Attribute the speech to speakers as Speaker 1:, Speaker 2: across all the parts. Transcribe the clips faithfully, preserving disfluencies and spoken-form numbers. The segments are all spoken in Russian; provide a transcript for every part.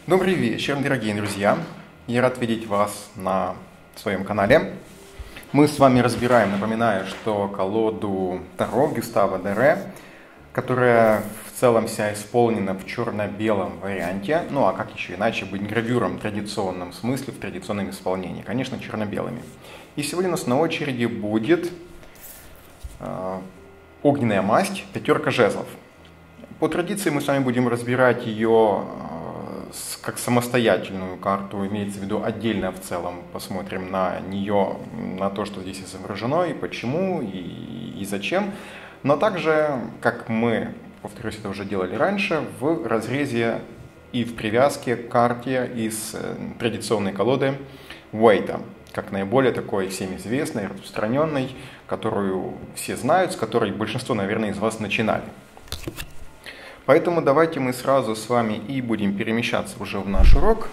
Speaker 1: Добрый вечер, дорогие друзья! Я рад видеть вас на своем канале. Мы с вами разбираем, напоминаю, что колоду Таро Гюстава Дере, которая в целом вся исполнена в черно-белом варианте. Ну а как еще иначе быть гравюром в традиционном смысле, в традиционном исполнении? Конечно, черно-белыми. И сегодня у нас на очереди будет э, огненная масть, пятерка жезлов. По традиции мы с вами будем разбирать ее как самостоятельную карту, имеется в виду отдельно в целом, посмотрим на нее, на то, что здесь изображено, и почему, и, и зачем. Но также, как мы, повторюсь, это уже делали раньше, в разрезе и в привязке к карте из традиционной колоды Уэйта, как наиболее такой всем известной, распространенной, которую все знают, с которой большинство, наверное, из вас начинали. Поэтому давайте мы сразу с вами и будем перемещаться уже в наш урок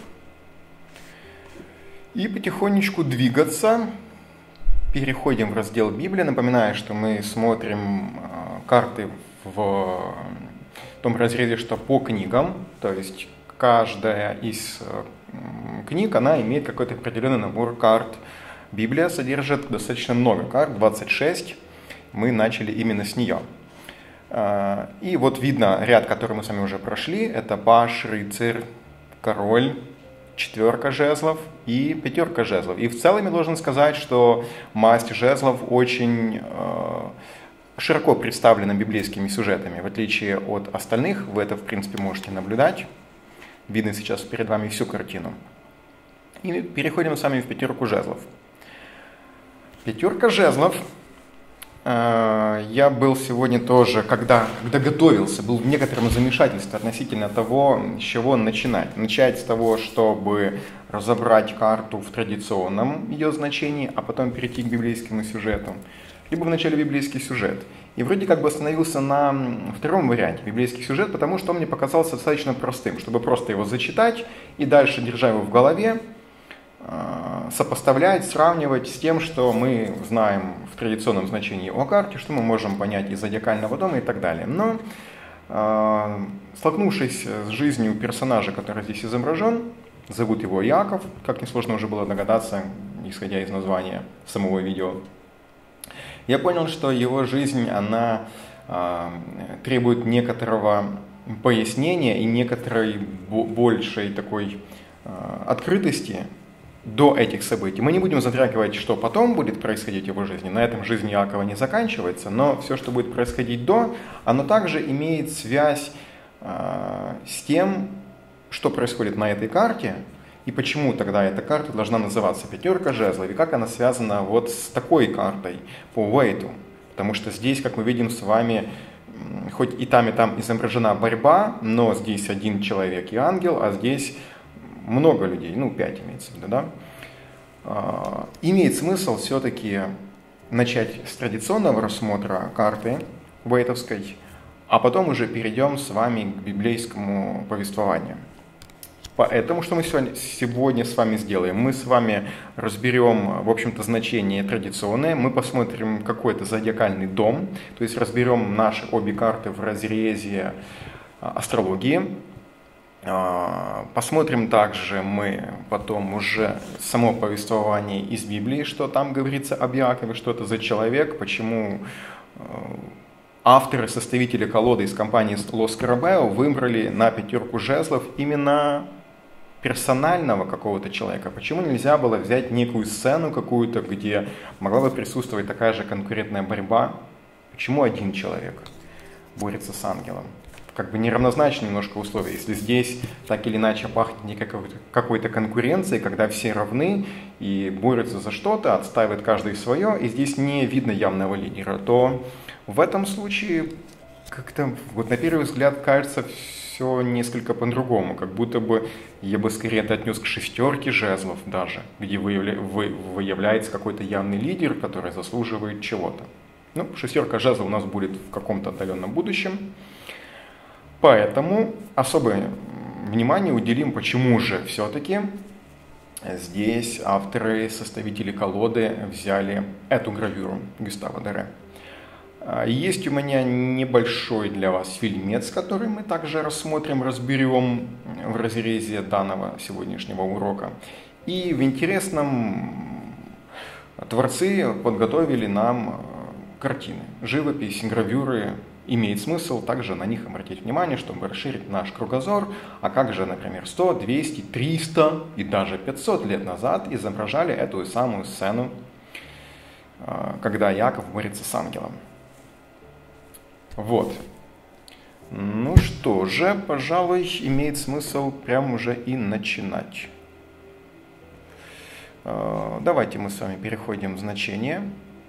Speaker 1: и потихонечку двигаться. Переходим в раздел Библия. Напоминаю, что мы смотрим карты в том разрезе, что по книгам, то есть каждая из книг, она имеет какой-то определенный набор карт. Библия содержит достаточно много карт, двадцать шесть. Мы начали именно с нее. И вот видно ряд, который мы с вами уже прошли. Это паж, рыцарь, король, четверка жезлов и пятерка жезлов. И в целом я должен сказать, что масть жезлов очень широко представлена библейскими сюжетами. В отличие от остальных, вы это в принципе можете наблюдать. Видно сейчас перед вами всю картину. И переходим с вами в пятерку жезлов. Пятерка жезлов. Я был сегодня тоже, когда, когда готовился, был в некотором замешательстве относительно того, с чего начинать. Начать с того, чтобы разобрать карту в традиционном ее значении, а потом перейти к библейскому сюжету. Либо вначале библейский сюжет. И вроде как бы остановился на втором варианте, библейский сюжет, потому что он мне показался достаточно простым, чтобы просто его зачитать и дальше, держа его в голове, сопоставлять, сравнивать с тем, что мы знаем в традиционном значении о карте, что мы можем понять из зодиакального дома и так далее. Но столкнувшись с жизнью персонажа, который здесь изображен, зовут его Иаков, как несложно уже было догадаться, исходя из названия самого видео, я понял, что его жизнь, она требует некоторого пояснения и некоторой большей такой открытости до этих событий. Мы не будем затрагивать, что потом будет происходить в его жизни. На этом жизнь Иакова не заканчивается, но все, что будет происходить до, оно также имеет связь э, с тем, что происходит на этой карте, и почему тогда эта карта должна называться пятерка жезлов, и как она связана вот с такой картой по Уэйту. Потому что здесь, как мы видим с вами, хоть и там, и там изображена борьба, но здесь один человек и ангел, а здесь много людей, ну пять имеется в виду, да? А, имеет смысл все-таки начать с традиционного рассмотра карты уэйтовской, а потом уже перейдем с вами к библейскому повествованию. Поэтому что мы сегодня, сегодня с вами сделаем? Мы с вами разберем, в общем-то, значение традиционное, мы посмотрим какой-то зодиакальный дом, то есть разберем наши обе карты в разрезе астрологии. Посмотрим также мы потом уже само повествование из Библии, что там говорится об Иакове, что это за человек, почему авторы, составители колоды из компании Лос Карабео выбрали на пятерку жезлов именно персонального какого-то человека. Почему нельзя было взять некую сцену какую-то, где могла бы присутствовать такая же конкурентная борьба? Почему один человек борется с ангелом? Как бы неравнозначные немножко условия. Если здесь так или иначе пахнет какой-то, какой-то конкуренцией, когда все равны и борются за что-то, отстаивает каждый свое, и здесь не видно явного лидера, то в этом случае как-то вот на первый взгляд кажется все несколько по-другому. Как будто бы я бы скорее это отнес к шестерке жезлов даже, где выявля, вы, выявляется какой-то явный лидер, который заслуживает чего-то. Ну, шестерка жезлов у нас будет в каком-то отдаленном будущем. Поэтому особое внимание уделим, почему же все-таки здесь авторы, составители колоды взяли эту гравюру Гюстава Дере. Есть у меня небольшой для вас фильмец, который мы также рассмотрим, разберем в разрезе данного сегодняшнего урока. И в интересном творцы подготовили нам картины, живопись, гравюры. Имеет смысл также на них обратить внимание, чтобы расширить наш кругозор. А как же, например, сто, двести, триста и даже пятьсот лет назад изображали эту самую сцену, когда Яков борется с ангелом. Вот. Ну что же, пожалуй, имеет смысл прямо уже и начинать. Давайте мы с вами переходим в значение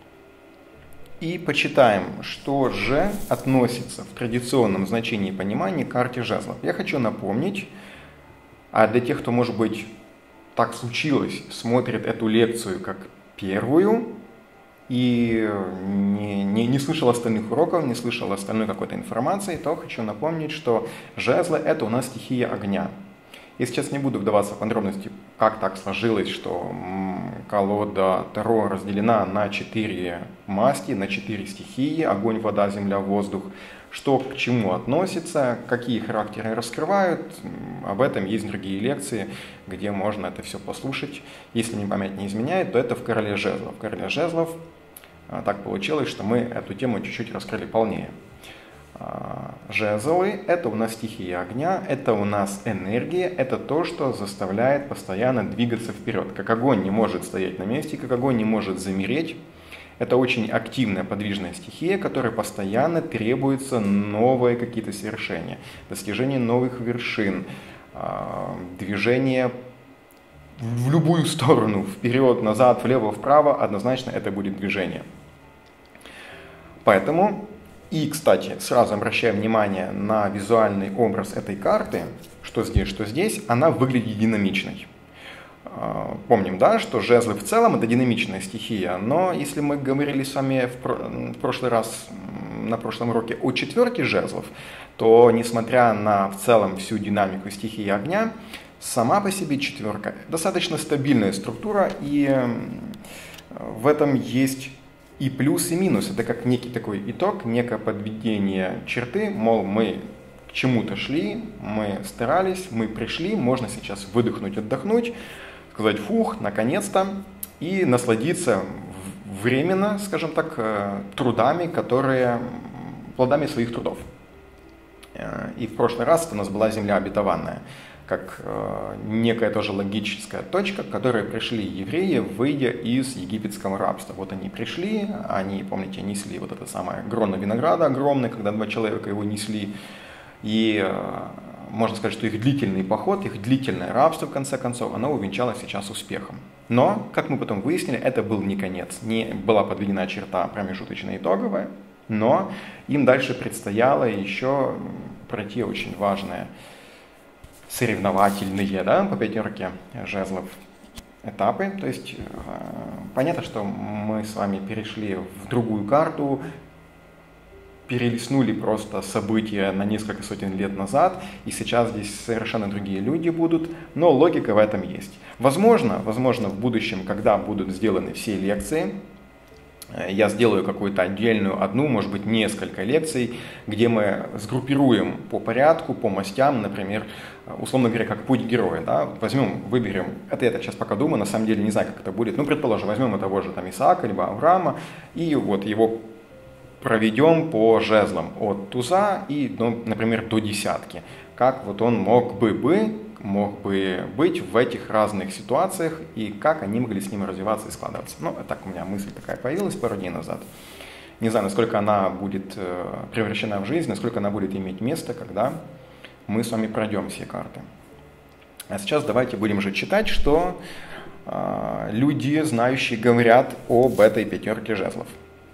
Speaker 1: и почитаем, что же относится в традиционном значении понимания к карте жезлов. Я хочу напомнить, а для тех, кто, может быть, так случилось, смотрит эту лекцию как первую, и не, не, не слышал остальных уроков, не слышал остальной какой-то информации, то хочу напомнить, что жезлы – это у нас стихия огня. Я сейчас не буду вдаваться в подробности, как так сложилось, что колода Таро разделена на четыре масти, на четыре стихии – огонь, вода, земля, воздух. Что к чему относится, какие характеры раскрывают, об этом есть другие лекции, где можно это все послушать. Если мне память не изменяет, то это в Короле жезлов. В Короле жезлов так получилось, что мы эту тему чуть-чуть раскрыли полнее. Жезлы – это у нас стихия огня, это у нас энергия, это то, что заставляет постоянно двигаться вперед. Как огонь не может стоять на месте, как огонь не может замереть. Это очень активная подвижная стихия, которой постоянно требуются новые какие-то свершения, достижение новых вершин, движение в любую сторону, вперед, назад, влево, вправо, однозначно это будет движение. Поэтому, и, кстати, сразу обращаем внимание на визуальный образ этой карты, что здесь, что здесь, она выглядит динамичной. Помним, да, что жезлы в целом это динамичная стихия, но если мы говорили с вами в прошлый раз, на прошлом уроке о четверке жезлов, то, несмотря на в целом всю динамику стихии огня, сама по себе четверка достаточно стабильная структура, и в этом есть и плюс, и минус. Это как некий такой итог, некое подведение черты, мол, мы к чему-то шли, мы старались, мы пришли, можно сейчас выдохнуть, отдохнуть, сказать фух, наконец-то, и насладиться временно, скажем так, трудами, которые, плодами своих трудов. И в прошлый раз это у нас была земля обетованная, как некая тоже логическая точка, к которой пришли евреи, выйдя из египетского рабства. Вот они пришли, они, помните, несли вот это самое гроно винограда огромное, когда два человека его несли, и можно сказать, что их длительный поход, их длительное рабство, в конце концов, оно увенчалось сейчас успехом. Но, как мы потом выяснили, это был не конец, не была подведена черта промежуточная итоговая, но им дальше предстояло еще пройти очень важное соревновательные, да, по пятерке жезлов этапы. То есть понятно, что мы с вами перешли в другую карту, перелистнули просто события на несколько сотен лет назад, и сейчас здесь совершенно другие люди будут, но логика в этом есть. Возможно, возможно в будущем, когда будут сделаны все лекции, я сделаю какую-то отдельную одну, может быть, несколько лекций, где мы сгруппируем по порядку, по мастям, например, условно говоря, как путь героя. Да? Возьмем, выберем, это я так сейчас пока думаю, на самом деле не знаю, как это будет, ну, предположим, возьмем того же там Исаака, либо Авраама, и вот его проведем по жезлам от туза и, ну, например, до десятки. Как вот он мог бы, бы, мог бы быть в этих разных ситуациях и как они могли с ним развиваться и складываться. Ну, так у меня мысль такая появилась пару дней назад. Не знаю, насколько она будет превращена в жизнь, насколько она будет иметь место, когда мы с вами пройдем все карты. А сейчас давайте будем же читать, что э, люди, знающие, говорят об этой пятерке жезлов.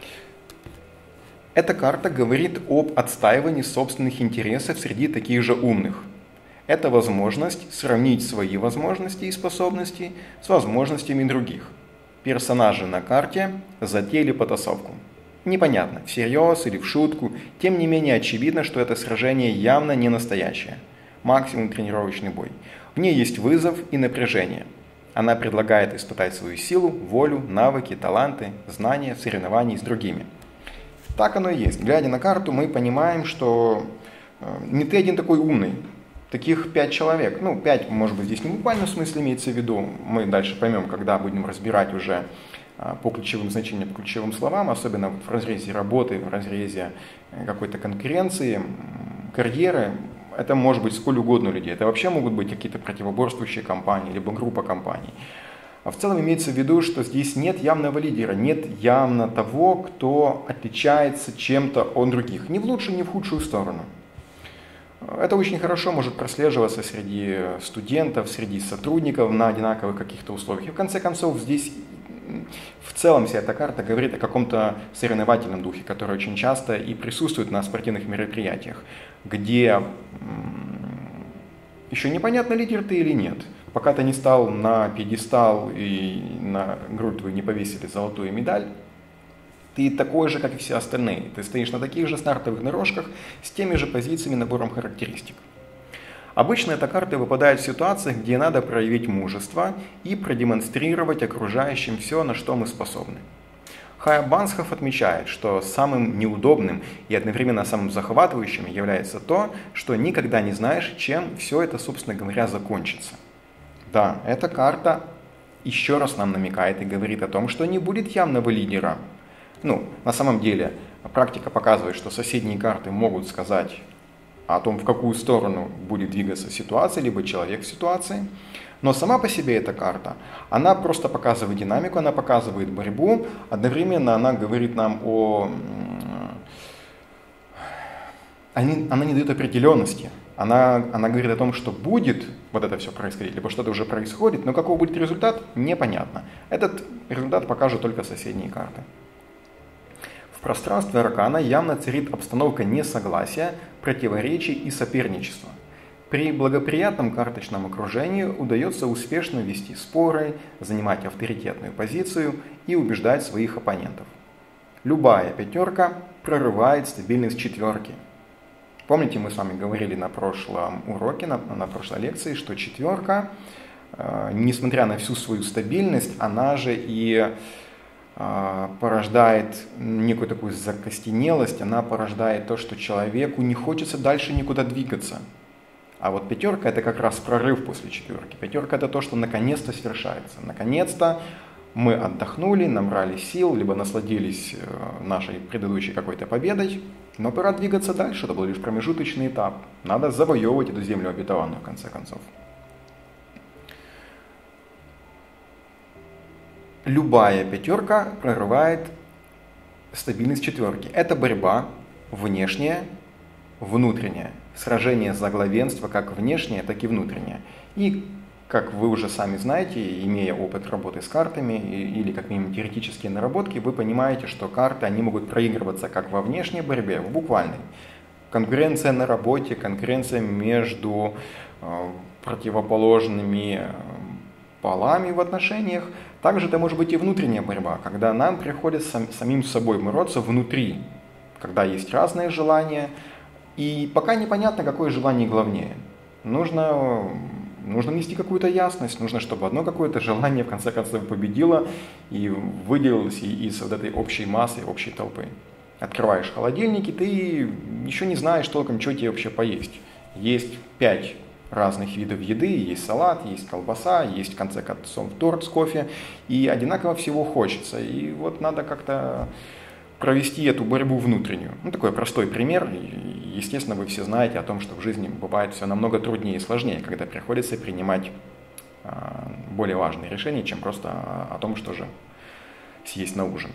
Speaker 1: Эта карта говорит об отстаивании собственных интересов среди таких же умных. Это возможность сравнить свои возможности и способности с возможностями других. Персонажи на карте затеяли потасовку. Непонятно, всерьез или в шутку, тем не менее очевидно, что это сражение явно не настоящее. Максимум тренировочный бой. В ней есть вызов и напряжение. Она предлагает испытать свою силу, волю, навыки, таланты, знания в соревновании с другими. Так оно и есть. Глядя на карту, мы понимаем, что не ты один такой умный. Таких пять человек. Ну, пять, может быть, здесь не в буквальном смысле имеется в виду. Мы дальше поймем, когда будем разбирать уже по ключевым значениям, по ключевым словам, особенно в разрезе работы, в разрезе какой-то конкуренции, карьеры. Это может быть сколь угодно людей. Это вообще могут быть какие-то противоборствующие компании, либо группа компаний. А в целом имеется в виду, что здесь нет явного лидера, нет явно того, кто отличается чем-то от других. Ни в лучшую, ни в худшую сторону. Это очень хорошо может прослеживаться среди студентов, среди сотрудников на одинаковых каких-то условиях. И в конце концов здесь в целом вся эта карта говорит о каком-то соревновательном духе, который очень часто и присутствует на спортивных мероприятиях, где еще непонятно, лидер ты или нет. Пока ты не стал на пьедестал и на грудь твою не повесили золотую медаль, ты такой же, как и все остальные. Ты стоишь на таких же стартовых дорожках с теми же позициями, набором характеристик. Обычно эта карта выпадает в ситуациях, где надо проявить мужество и продемонстрировать окружающим все, на что мы способны. Хая Бансхов отмечает, что самым неудобным и одновременно самым захватывающим является то, что никогда не знаешь, чем все это, собственно говоря, закончится. Да, эта карта еще раз нам намекает и говорит о том, что не будет явного лидера. Ну, на самом деле, практика показывает, что соседние карты могут сказать о том, в какую сторону будет двигаться ситуация, либо человек в ситуации. Но сама по себе эта карта, она просто показывает динамику, она показывает борьбу, одновременно она говорит нам о... Она не дает определенности. Она, она говорит о том, что будет вот это все происходить, либо что-то уже происходит, но какой будет результат, непонятно. Этот результат покажут только соседние карты. В пространстве аркана явно царит обстановка несогласия, противоречий и соперничества. При благоприятном карточном окружении удается успешно вести споры, занимать авторитетную позицию и убеждать своих оппонентов. Любая пятерка прорывает стабильность четверки. Помните, мы с вами говорили на прошлом уроке, на, на прошлой лекции, что четверка, э, несмотря на всю свою стабильность, она же и э, порождает некую такую закостенелость, она порождает то, что человеку не хочется дальше никуда двигаться. А вот пятерка — это как раз прорыв после четверки. Пятерка — это то, что наконец-то свершается. Наконец-то мы отдохнули, набрали сил, либо насладились нашей предыдущей какой-то победой, но пора двигаться дальше, это был лишь промежуточный этап. Надо завоевывать эту землю обетованную, в конце концов. Любая пятерка прорывает стабильность четверки. Это борьба внешняя, внутренняя. Сражение за главенство как внешнее, так и внутреннее. И, как вы уже сами знаете, имея опыт работы с картами или как минимум теоретические наработки, вы понимаете, что карты они могут проигрываться как во внешней борьбе, в буквальной. Конкуренция на работе, конкуренция между э, противоположными полами в отношениях. Также это может быть и внутренняя борьба, когда нам приходится сам, самим собой бороться внутри, когда есть разные желания. И пока непонятно, какое желание главнее. Нужно, нужно нести какую-то ясность, нужно, чтобы одно какое-то желание в конце концов победило и выделилось из вот этой общей массы, общей толпы. Открываешь холодильник, и ты еще не знаешь толком, что тебе вообще поесть. Есть пять разных видов еды, есть салат, есть колбаса, есть в конце концов торт с кофе, и одинаково всего хочется. И вот надо как-то провести эту борьбу внутреннюю. Ну, такой простой пример. Естественно, вы все знаете о том, что в жизни бывает все намного труднее и сложнее, когда приходится принимать а, более важные решения, чем просто о том, что же съесть на ужин.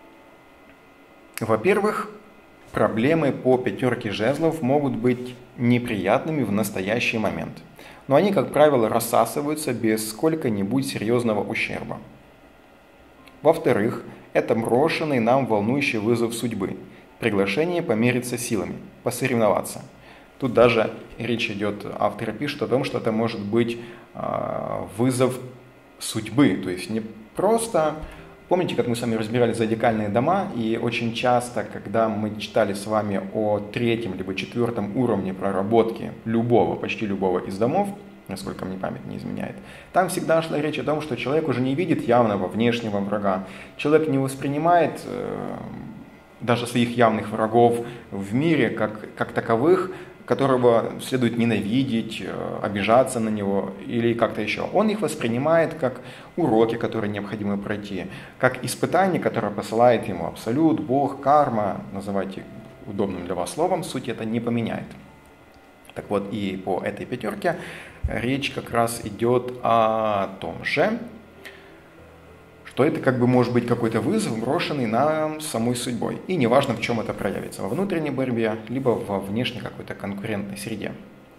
Speaker 1: Во-первых, проблемы по пятерке жезлов могут быть неприятными в настоящий момент, но они, как правило, рассасываются без сколько-нибудь серьезного ущерба. Во-вторых, это брошенный нам волнующий вызов судьбы, приглашение помериться силами, посоревноваться. Тут даже речь идет, автор пишет о том, что это может быть э, вызов судьбы, то есть не просто... Помните, как мы с вами разбирали зодиакальные дома, и очень часто, когда мы читали с вами о третьем либо четвертом уровне проработки любого, почти любого из домов, насколько мне память не изменяет, там всегда шла речь о том, что человек уже не видит явного внешнего врага. Человек не воспринимает э, даже своих явных врагов в мире, как, как таковых, которого следует ненавидеть, обижаться на него или как-то еще. Он их воспринимает как уроки, которые необходимо пройти, как испытания, которые посылает ему Абсолют, Бог, карма, называйте удобным для вас словом, суть это не поменяет. Так вот, и по этой пятерке речь как раз идет о том же, что это как бы может быть какой-то вызов, брошенный нам самой судьбой. И неважно, в чем это проявится, во внутренней борьбе, либо во внешней какой-то конкурентной среде.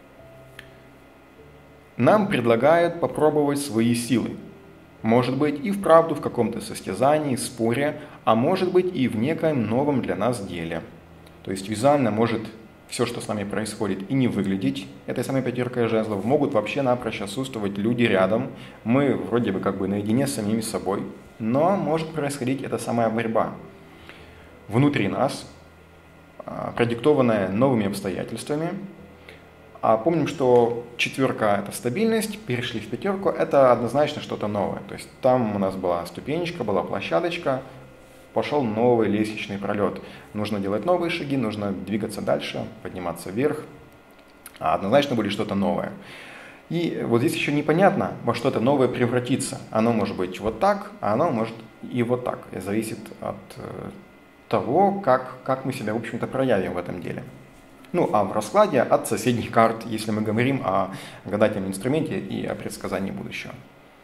Speaker 1: Нам предлагают попробовать свои силы. Может быть и вправду в каком-то состязании, споре, а может быть и в некоем новом для нас деле. То есть визуально может все, что с нами происходит, и не выглядеть этой самой пятеркой жезлов. Могут вообще напрочь отсутствовать люди рядом. Мы вроде бы как бы наедине с самими собой. Но может происходить эта самая борьба внутри нас, продиктованная новыми обстоятельствами. А помним, что четверка – это стабильность, перешли в пятерку – это однозначно что-то новое. То есть там у нас была ступенечка, была площадочка, пошел новый лестничный пролет. Нужно делать новые шаги, нужно двигаться дальше, подниматься вверх. А однозначно будет что-то новое. И вот здесь еще непонятно, во что это новое превратится. Оно может быть вот так, а оно может и вот так. И зависит от того, как, как мы себя, в общем-то, проявим в этом деле. Ну, а в раскладе от соседних карт, если мы говорим о гадательном инструменте и о предсказании будущего.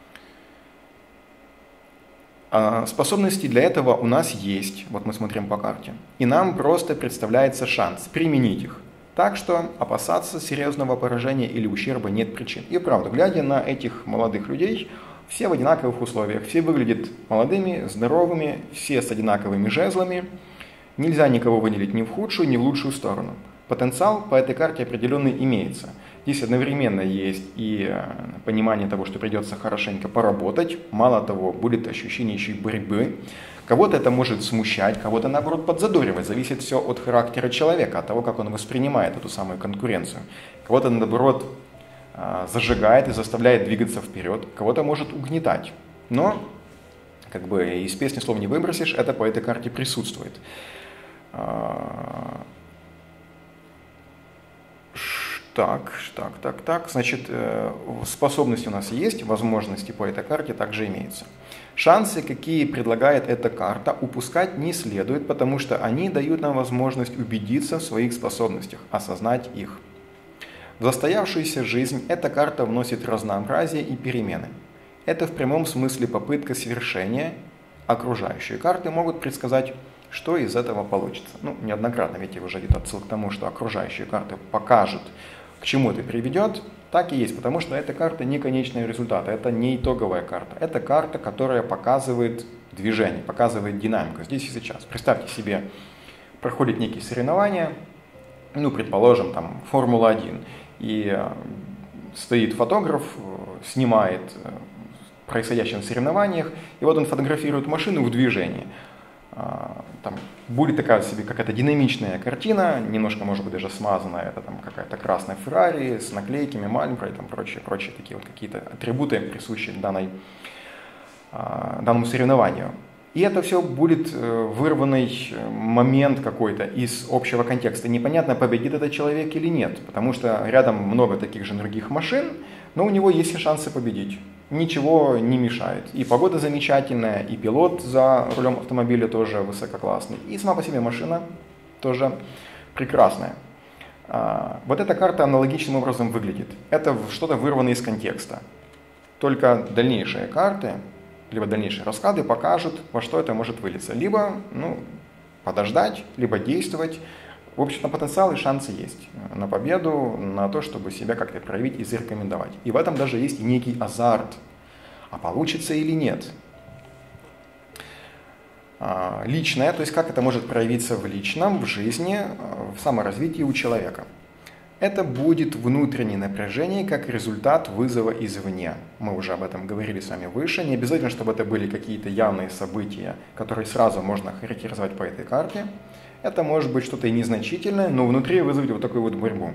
Speaker 1: Способности для этого у нас есть, вот мы смотрим по карте, и нам просто представляется шанс применить их. Так что опасаться серьезного поражения или ущерба нет причин. И правда, глядя на этих молодых людей, все в одинаковых условиях, все выглядят молодыми, здоровыми, все с одинаковыми жезлами. Нельзя никого выделить ни в худшую, ни в лучшую сторону. Потенциал по этой карте определенный имеется. Здесь одновременно есть и понимание того, что придется хорошенько поработать. Мало того, будет ощущение еще и борьбы. Кого-то это может смущать, кого-то наоборот подзадоривать. Зависит все от характера человека, от того, как он воспринимает эту самую конкуренцию. Кого-то наоборот зажигает и заставляет двигаться вперед, кого-то может угнетать. Но как бы из песни слов не выбросишь, это по этой карте присутствует. Так, так, так, так. Значит, способности у нас есть, возможности по этой карте также имеются. Шансы, какие предлагает эта карта, упускать не следует, потому что они дают нам возможность убедиться в своих способностях, осознать их. В застоявшуюся жизнь эта карта вносит разнообразие и перемены. Это в прямом смысле попытка свершения. Окружающие карты могут предсказать, что из этого получится. Ну, неоднократно, ведь уже идет отсылка к тому, что окружающие карты покажут, к чему это приведет. Так и есть, потому что эта карта не конечный результат, это не итоговая карта. Это карта, которая показывает движение, показывает динамику здесь и сейчас. Представьте себе, проходят некие соревнования, ну, предположим, там, Формула один, и стоит фотограф, снимает происходящее в соревнованиях, и вот он фотографирует машину в движении. Там будет такая себе какая-то динамичная картина, немножко, может быть, даже смазанная, это там какая-то красная Феррари с наклейками, Мальборо и там прочие, прочие такие вот какие-то атрибуты, присущие данной, данному соревнованию. И это все будет вырванный момент какой-то из общего контекста. Непонятно, победит этот человек или нет, потому что рядом много таких же других машин, но у него есть и шансы победить. Ничего не мешает. И погода замечательная, и пилот за рулем автомобиля тоже высококлассный, и сама по себе машина тоже прекрасная. Вот эта карта аналогичным образом выглядит. Это что-то вырвано из контекста. Только дальнейшие карты, либо дальнейшие расклады покажут, во что это может вылиться. Либо ну, подождать, либо действовать. В общем-то, потенциал и шансы есть на победу, на то, чтобы себя как-то проявить и зарекомендовать. И в этом даже есть и некий азарт. А получится или нет? Личное, то есть как это может проявиться в личном, в жизни, в саморазвитии у человека. Это будет внутреннее напряжение как результат вызова извне. Мы уже об этом говорили с вами выше. Не обязательно, чтобы это были какие-то явные события, которые сразу можно характеризовать по этой карте. Это может быть что-то и незначительное, но внутри вызовет вот такую вот борьбу.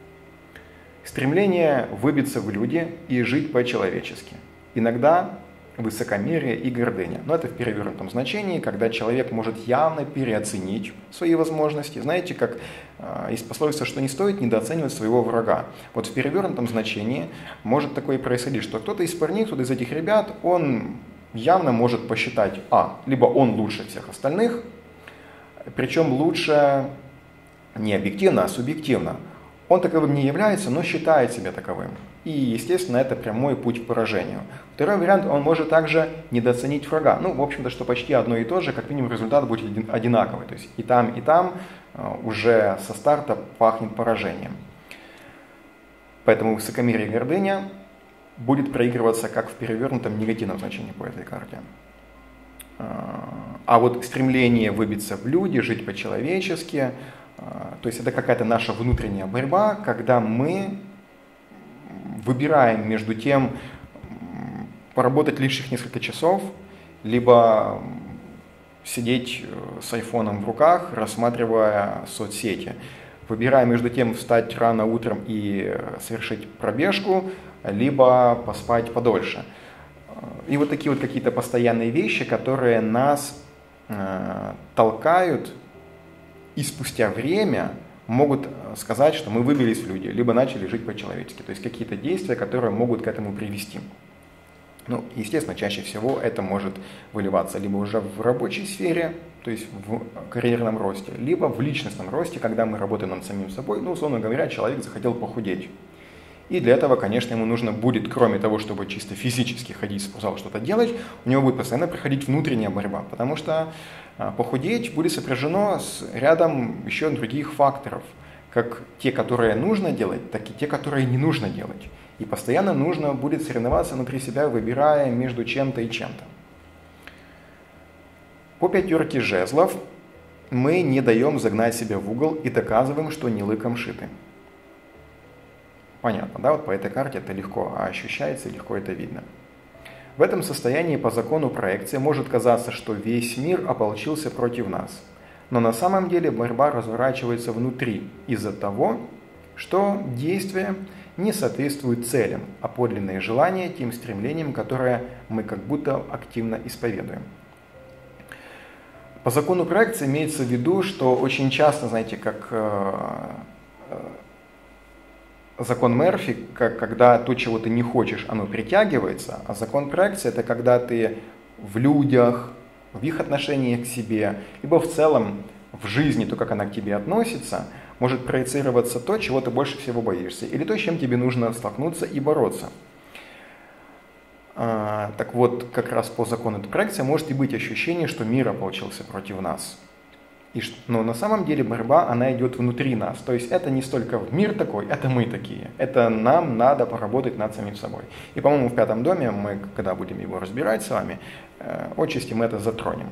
Speaker 1: Стремление выбиться в люди и жить по-человечески. Иногда высокомерие и гордыня. Но это в перевернутом значении, когда человек может явно переоценить свои возможности. Знаете, как э, есть пословица, что не стоит недооценивать своего врага. Вот в перевернутом значении может такое происходить, что кто-то из парней, кто-то из этих ребят, он явно может посчитать, а, либо он лучше всех остальных, причем лучше не объективно, а субъективно. Он таковым не является, но считает себя таковым. И, естественно, это прямой путь к поражению. Второй вариант, он может также недооценить врага. Ну, в общем-то, что почти одно и то же, как минимум результат будет одинаковый. То есть и там, и там уже со старта пахнет поражением. Поэтому высокомерие и гордыня будет проигрываться как в перевернутом негативном значении по этой карте. А вот стремление выбиться в люди, жить по-человечески, то есть это какая-то наша внутренняя борьба, когда мы выбираем между тем, поработать лишних несколько часов, либо сидеть с айфоном в руках, рассматривая соцсети. Выбираем между тем, встать рано утром и совершить пробежку, либо поспать подольше. И вот такие вот какие-то постоянные вещи, которые нас э, толкают и спустя время могут сказать, что мы выбились в люди, либо начали жить по-человечески. То есть какие-то действия, которые могут к этому привести. Ну, естественно, чаще всего это может выливаться либо уже в рабочей сфере, то есть в карьерном росте, либо в личностном росте, когда мы работаем над самим собой. Ну, условно говоря, человек захотел похудеть. И для этого, конечно, ему нужно будет, кроме того, чтобы чисто физически ходить в спортзал, что-то делать, у него будет постоянно проходить внутренняя борьба, потому что похудеть будет сопряжено с рядом еще других факторов, как те, которые нужно делать, так и те, которые не нужно делать. И постоянно нужно будет соревноваться внутри себя, выбирая между чем-то и чем-то. По пятерке жезлов мы не даем загнать себя в угол и доказываем, что не лыком шиты. Понятно, да? Вот по этой карте это легко ощущается, легко это видно. В этом состоянии по закону проекции может казаться, что весь мир ополчился против нас. Но на самом деле борьба разворачивается внутри из-за того, что действия не соответствуют целям, а подлинные желания тем стремлениям, которые мы как будто активно исповедуем. По закону проекции имеется в виду, что очень часто, знаете, как э, э, закон Мерфи, как, когда то, чего ты не хочешь, оно притягивается, а закон проекции – это когда ты в людях, в их отношениях к себе, либо в целом в жизни, то, как она к тебе относится, может проецироваться то, чего ты больше всего боишься, или то, с чем тебе нужно столкнуться и бороться. А, так вот, как раз по закону этой проекции может и быть ощущение, что мир ополчился против нас. И, но на самом деле борьба, она идет внутри нас. То есть это не столько мир такой, это мы такие. Это нам надо поработать над самим собой. И, по-моему, в пятом доме, мы, когда будем его разбирать с вами, отчасти мы это затронем.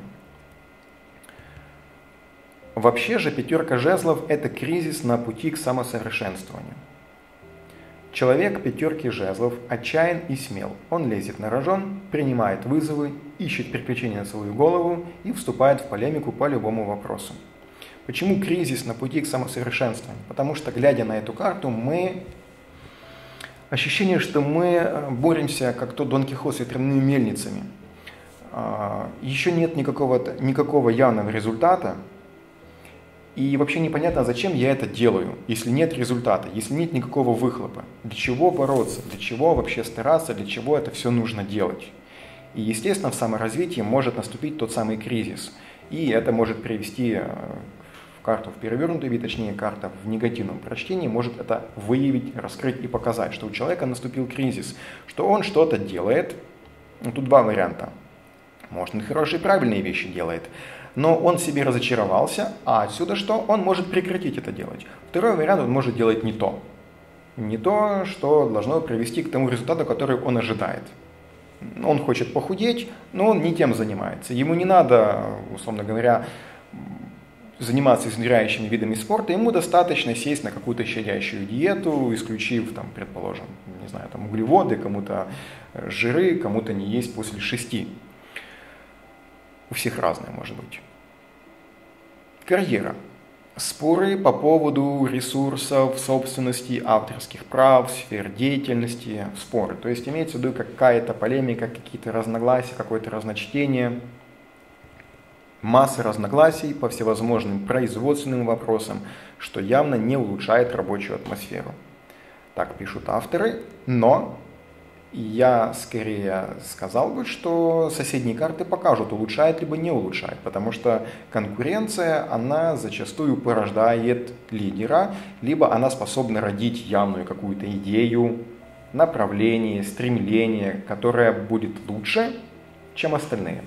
Speaker 1: Вообще же пятерка жезлов – это кризис на пути к самосовершенствованию. Человек пятерки жезлов отчаян и смел. Он лезет на рожон, принимает вызовы, ищет приключения на свою голову и вступает в полемику по любому вопросу. Почему кризис на пути к самосовершенствованию? Потому что, глядя на эту карту, мы... Ощущение, что мы боремся, как тот Дон Кихот, с ветряными мельницами. Еще нет никакого, никакого явного результата. И вообще непонятно, зачем я это делаю, если нет результата, если нет никакого выхлопа. Для чего бороться, для чего вообще стараться, для чего это все нужно делать. И, естественно, в саморазвитии может наступить тот самый кризис. И это может привести в карту в перевернутый вид, точнее, карта в негативном прочтении, может это выявить, раскрыть и показать, что у человека наступил кризис, что он что-то делает. Ну, тут два варианта. Может, он хорошие и правильные вещи делает, но он в себе разочаровался, а отсюда что? Он может прекратить это делать. Второй вариант, он может делать не то. Не то, что должно привести к тому результату, который он ожидает. Он хочет похудеть, но он не тем занимается. Ему не надо, условно говоря, заниматься изнуряющими видами спорта, ему достаточно сесть на какую-то щадящую диету, исключив, там, предположим, не знаю, там, углеводы, кому-то жиры, кому-то не есть после шести. У всех разное может быть. Карьера. Споры по поводу ресурсов, собственности, авторских прав, сфер деятельности, споры. То есть имеется в виду какая-то полемика, какие-то разногласия, какое-то разночтение, масса разногласий по всевозможным производственным вопросам, что явно не улучшает рабочую атмосферу. Так пишут авторы, но я скорее сказал бы, что соседние карты покажут, улучшает либо не улучшает, потому что конкуренция, она зачастую порождает лидера, либо она способна родить явную какую-то идею, направление, стремление, которое будет лучше, чем остальные.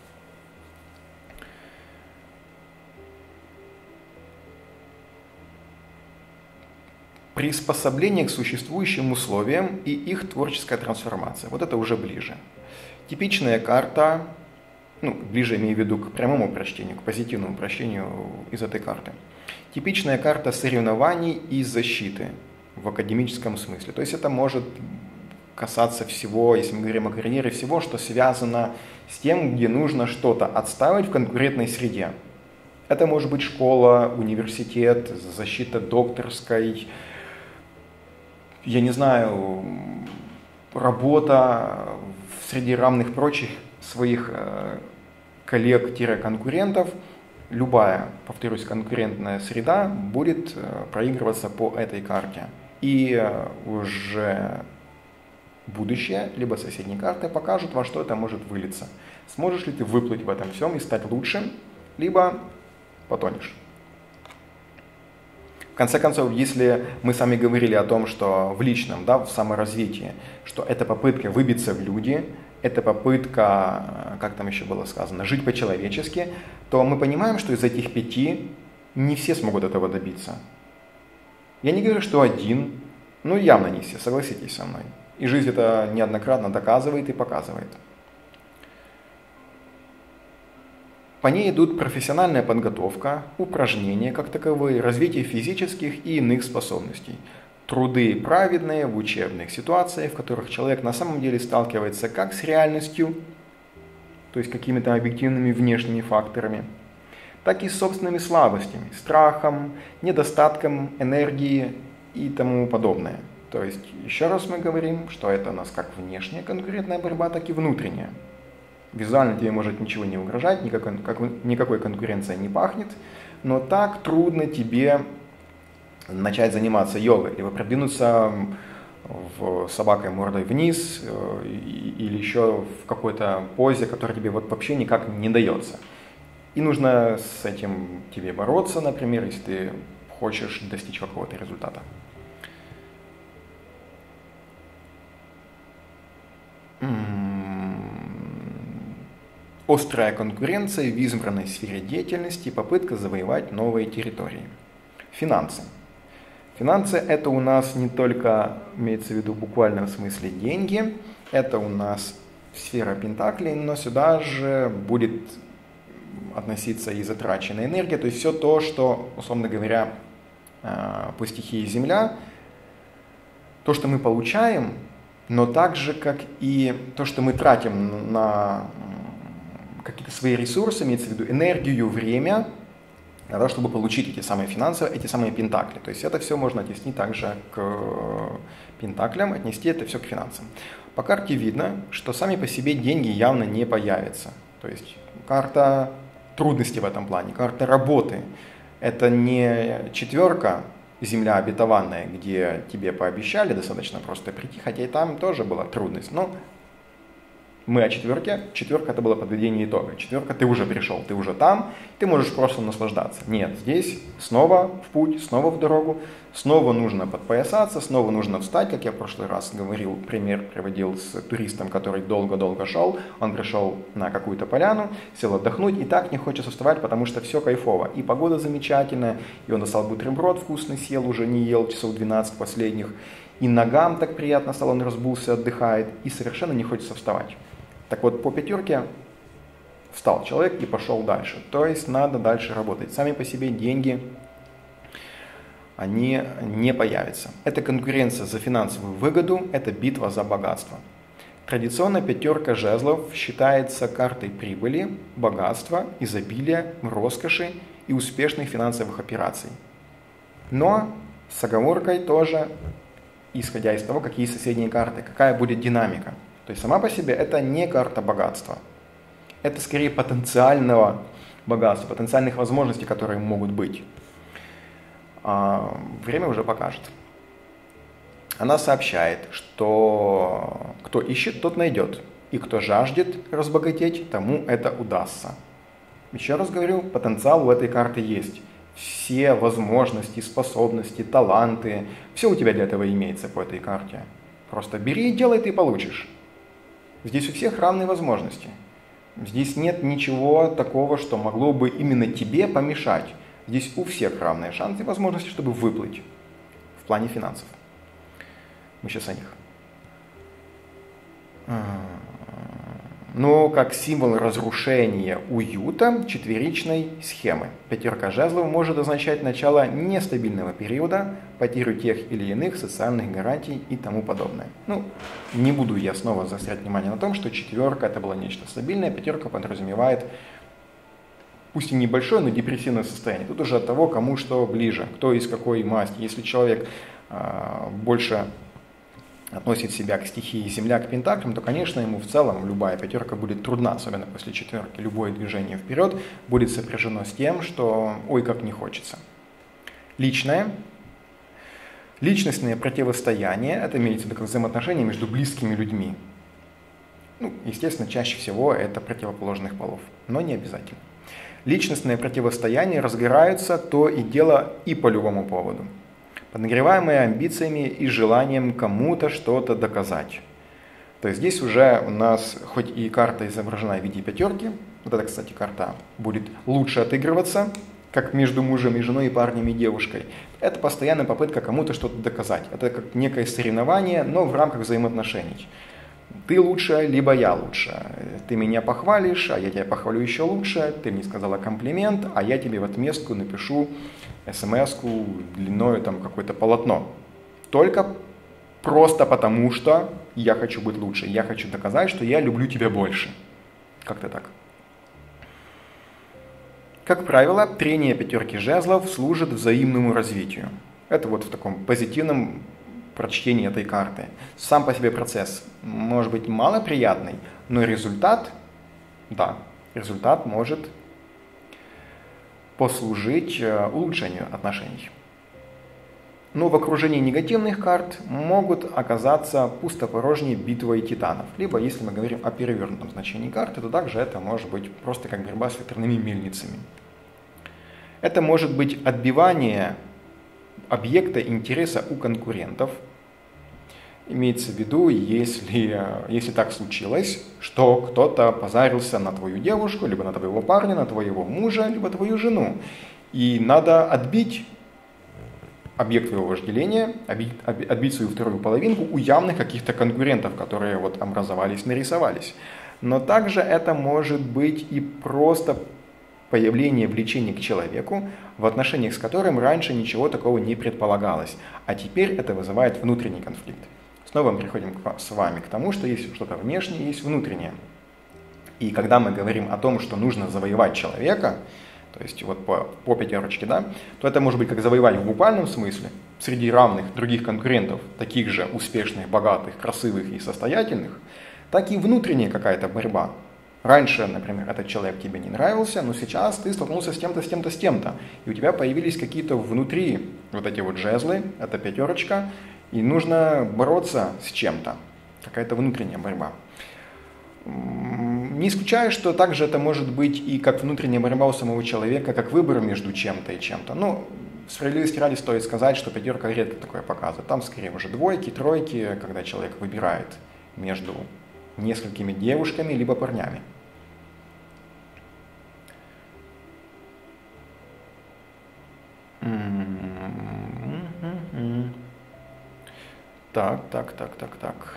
Speaker 1: Приспособление к существующим условиям и их творческая трансформация. Вот это уже ближе. Типичная карта, ну, ближе имею в виду к прямому прочтению, к позитивному прочтению из этой карты. Типичная карта соревнований и защиты в академическом смысле. То есть это может касаться всего, если мы говорим о карьере, всего, что связано с тем, где нужно что-то отстаивать в конкурентной среде. Это может быть школа, университет, защита докторской, я не знаю, работа среди равных прочих своих коллег-конкурентов. Любая, повторюсь, конкурентная среда будет проигрываться по этой карте. И уже будущее, либо соседние карты покажут, во что это может вылиться. Сможешь ли ты выплыть в этом всем и стать лучшим, либо потонешь. В конце концов, если мы с вами говорили о том, что в личном, да, в саморазвитии, что это попытка выбиться в люди, это попытка, как там еще было сказано, жить по-человечески, то мы понимаем, что из этих пяти не все смогут этого добиться. Я не говорю, что один, но явно не все, согласитесь со мной. И жизнь это неоднократно доказывает и показывает. По ней идут профессиональная подготовка, упражнения как таковые, развитие физических и иных способностей, труды праведные в учебных ситуациях, в которых человек на самом деле сталкивается как с реальностью, то есть какими-то объективными внешними факторами, так и с собственными слабостями, страхом, недостатком энергии и тому подобное. То есть еще раз мы говорим, что это у нас как внешняя конкурентная борьба, так и внутренняя. Визуально тебе может ничего не угрожать, никакой, как, никакой конкуренция не пахнет, но так трудно тебе начать заниматься йогой, либо продвинуться в собакой мордой вниз или еще в какой-то позе, которая тебе вот вообще никак не дается. И нужно с этим тебе бороться, например, если ты хочешь достичь какого-то результата. Острая конкуренция в избранной сфере деятельности и попытка завоевать новые территории. Финансы. Финансы – это у нас не только, имеется в виду в буквальном смысле, деньги, это у нас сфера пентаклей, но сюда же будет относиться и затраченная энергия, то есть все то, что, условно говоря, по стихии Земля, то, что мы получаем, но так же, как и то, что мы тратим на какие-то свои ресурсы, имеется в виду энергию, время, для того, чтобы получить эти самые финансы, эти самые пентакли. То есть это все можно отнести также к пентаклям, отнести это все к финансам. По карте видно, что сами по себе деньги явно не появятся. То есть карта трудностей в этом плане, карта работы. Это не четверка, земля обетованная, где тебе пообещали достаточно просто прийти, хотя и там тоже была трудность. Но мы о четверке, четверка это было подведение итога. Четверка ты уже пришел, ты уже там, ты можешь просто наслаждаться. Нет, здесь снова в путь, снова в дорогу, снова нужно подпоясаться, снова нужно встать, как я в прошлый раз говорил, пример приводил с туристом, который долго-долго шел, он пришел на какую-то поляну, сел отдохнуть, и так не хочется вставать, потому что все кайфово. И погода замечательная, и он достал бутерброд вкусный, съел, уже не ел часов двенадцать последних, и ногам так приятно стало, он разбулся, отдыхает, и совершенно не хочется вставать. Так вот, по пятерке встал человек и пошел дальше. То есть надо дальше работать. Сами по себе деньги, они не появятся. Это конкуренция за финансовую выгоду, это битва за богатство. Традиционно пятерка жезлов считается картой прибыли, богатства, изобилия, роскоши и успешных финансовых операций. Но с оговоркой тоже, исходя из того, какие соседние карты, какая будет динамика. То есть сама по себе это не карта богатства. Это скорее потенциального богатства, потенциальных возможностей, которые могут быть. А время уже покажет. Она сообщает, что кто ищет, тот найдет. И кто жаждет разбогатеть, тому это удастся. Еще раз говорю, потенциал у этой карты есть. Все возможности, способности, таланты, все у тебя для этого имеется по этой карте. Просто бери и делай, ты получишь. Здесь у всех равные возможности. Здесь нет ничего такого, что могло бы именно тебе помешать. Здесь у всех равные шансы и возможности, чтобы выплыть в плане финансов. Мы сейчас о них. Но как символ разрушения уюта четверичной схемы. Пятерка жезлов может означать начало нестабильного периода, потерю тех или иных социальных гарантий и тому подобное. Ну, не буду я снова заострять внимание на том, что четверка это было нечто стабильное, пятерка подразумевает, пусть и небольшое, но депрессивное состояние. Тут уже от того, кому что ближе, кто из какой масти. Если человек э, больше относит себя к стихии Земля, к пентаклям, то, конечно, ему в целом любая пятерка будет трудна, особенно после четверки. Любое движение вперед будет сопряжено с тем, что ой, как не хочется. Личное. Личностные противостояния, это имеется в виду как взаимоотношения между близкими людьми. Ну, естественно, чаще всего это противоположных полов, но не обязательно. Личностные противостояния разгораются то и дело и по любому поводу, подогреваемые амбициями и желанием кому-то что-то доказать. То есть здесь уже у нас, хоть и карта изображена в виде пятерки, вот эта, кстати, карта будет лучше отыгрываться, как между мужем и женой, и парнем и девушкой. Это постоянная попытка кому-то что-то доказать. Это как некое соревнование, но в рамках взаимоотношений. Ты лучше, либо я лучше. Ты меня похвалишь, а я тебя похвалю еще лучше. Ты мне сказала комплимент, а я тебе в отместку напишу смс-ку длиною там какое-то полотно. Только просто потому, что я хочу быть лучше. Я хочу доказать, что я люблю тебя больше. Как-то так. Как правило, трение пятерки жезлов служит взаимному развитию. Это вот в таком позитивном прочтении этой карты. Сам по себе процесс может быть малоприятный, но результат, да, результат может послужить улучшению отношений. Но в окружении негативных карт могут оказаться пустопорожней битвой титанов. Либо, если мы говорим о перевернутом значении карты, то также это может быть просто как борьба с ветряными мельницами. Это может быть отбивание объекта интереса у конкурентов. Имеется в виду, если, если так случилось, что кто-то позарился на твою девушку, либо на твоего парня, на твоего мужа, либо твою жену. И надо отбить объект твоего вожделения, отбить, отбить свою вторую половинку у явных каких-то конкурентов, которые вот образовались, нарисовались. Но также это может быть и просто появление влечения к человеку, в отношениях с которым раньше ничего такого не предполагалось. А теперь это вызывает внутренний конфликт. Снова мы приходим с вами к тому, что есть что-то внешнее, есть внутреннее. И когда мы говорим о том, что нужно завоевать человека, то есть вот по, по пятерочке, да, то это может быть как завоевать в буквальном смысле среди равных других конкурентов, таких же успешных, богатых, красивых и состоятельных, так и внутренняя какая-то борьба. Раньше, например, этот человек тебе не нравился, но сейчас ты столкнулся с тем-то, с тем-то, с тем-то. И у тебя появились какие-то внутри вот эти вот жезлы, это пятерочка, и нужно бороться с чем-то. Какая-то внутренняя борьба. Не исключаю, что также это может быть и как внутренняя борьба у самого человека, как выбор между чем-то и чем-то. Ну, справедливости ради стоит сказать, что пятерка редко такое показывает. Там скорее уже двойки, тройки, когда человек выбирает между несколькими девушками либо парнями. Так, так, так, так, так.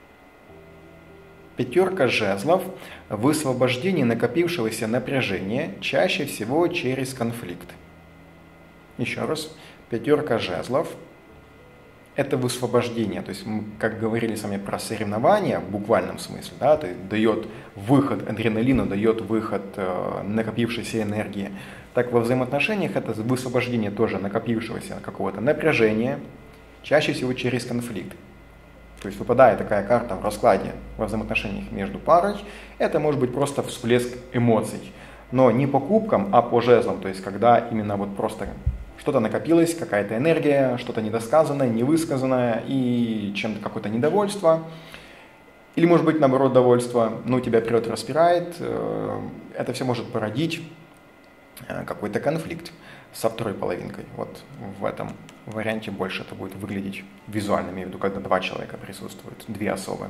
Speaker 1: Пятерка жезлов – высвобождение накопившегося напряжения, чаще всего через конфликт. Еще раз. Пятерка жезлов – это высвобождение. То есть, мы, как говорили с вами про соревнования в буквальном смысле, да, то есть дает выход адреналина, дает выход э, накопившейся энергии, Так во взаимоотношениях это высвобождение тоже накопившегося какого-то напряжения, чаще всего через конфликт. То есть выпадает такая карта в раскладе во взаимоотношениях между парой, это может быть просто всплеск эмоций. Но не по кубкам, а по жезлам, то есть когда именно вот просто что-то накопилось, какая-то энергия, что-то недосказанное, невысказанное и чем-то какое-то недовольство. Или может быть наоборот довольство, ну тебя прет, распирает, это все может породить какой-то конфликт со второй половинкой. Вот в этом варианте больше это будет выглядеть визуально, имею в виду, когда два человека присутствуют, две особы.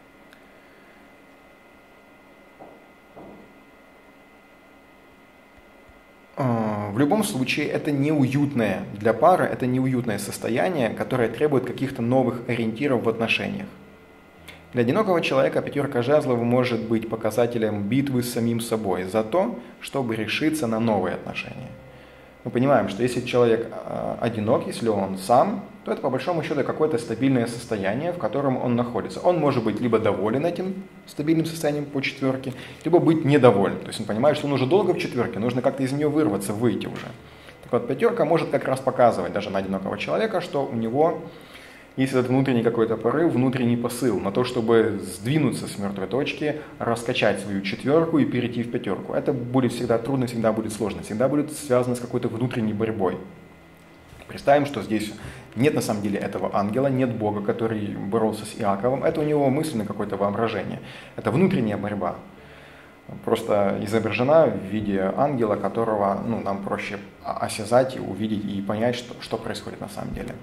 Speaker 1: В любом случае, это неуютное для пары, это неуютное состояние, которое требует каких-то новых ориентиров в отношениях. Для одинокого человека пятерка жезлов может быть показателем битвы с самим собой за то, чтобы решиться на новые отношения. Мы понимаем, что если человек одинок, если он сам, то это по большому счету какое-то стабильное состояние, в котором он находится. Он может быть либо доволен этим стабильным состоянием по четверке, либо быть недоволен. То есть он понимает, что он уже долго в четверке, нужно как-то из нее вырваться, выйти уже. Так вот, пятерка может как раз показывать даже на одинокого человека, что у него есть этот внутренний какой-то порыв, внутренний посыл на то, чтобы сдвинуться с мертвой точки, раскачать свою четверку и перейти в пятерку. Это будет всегда трудно, всегда будет сложно, всегда будет связано с какой-то внутренней борьбой. Представим, что здесь нет на самом деле этого ангела, нет Бога, который боролся с Иаковом. Это у него мысленное какое-то воображение. Это внутренняя борьба. Просто изображена в виде ангела, которого ну, нам проще осязать и увидеть и понять, что, что происходит на самом деле.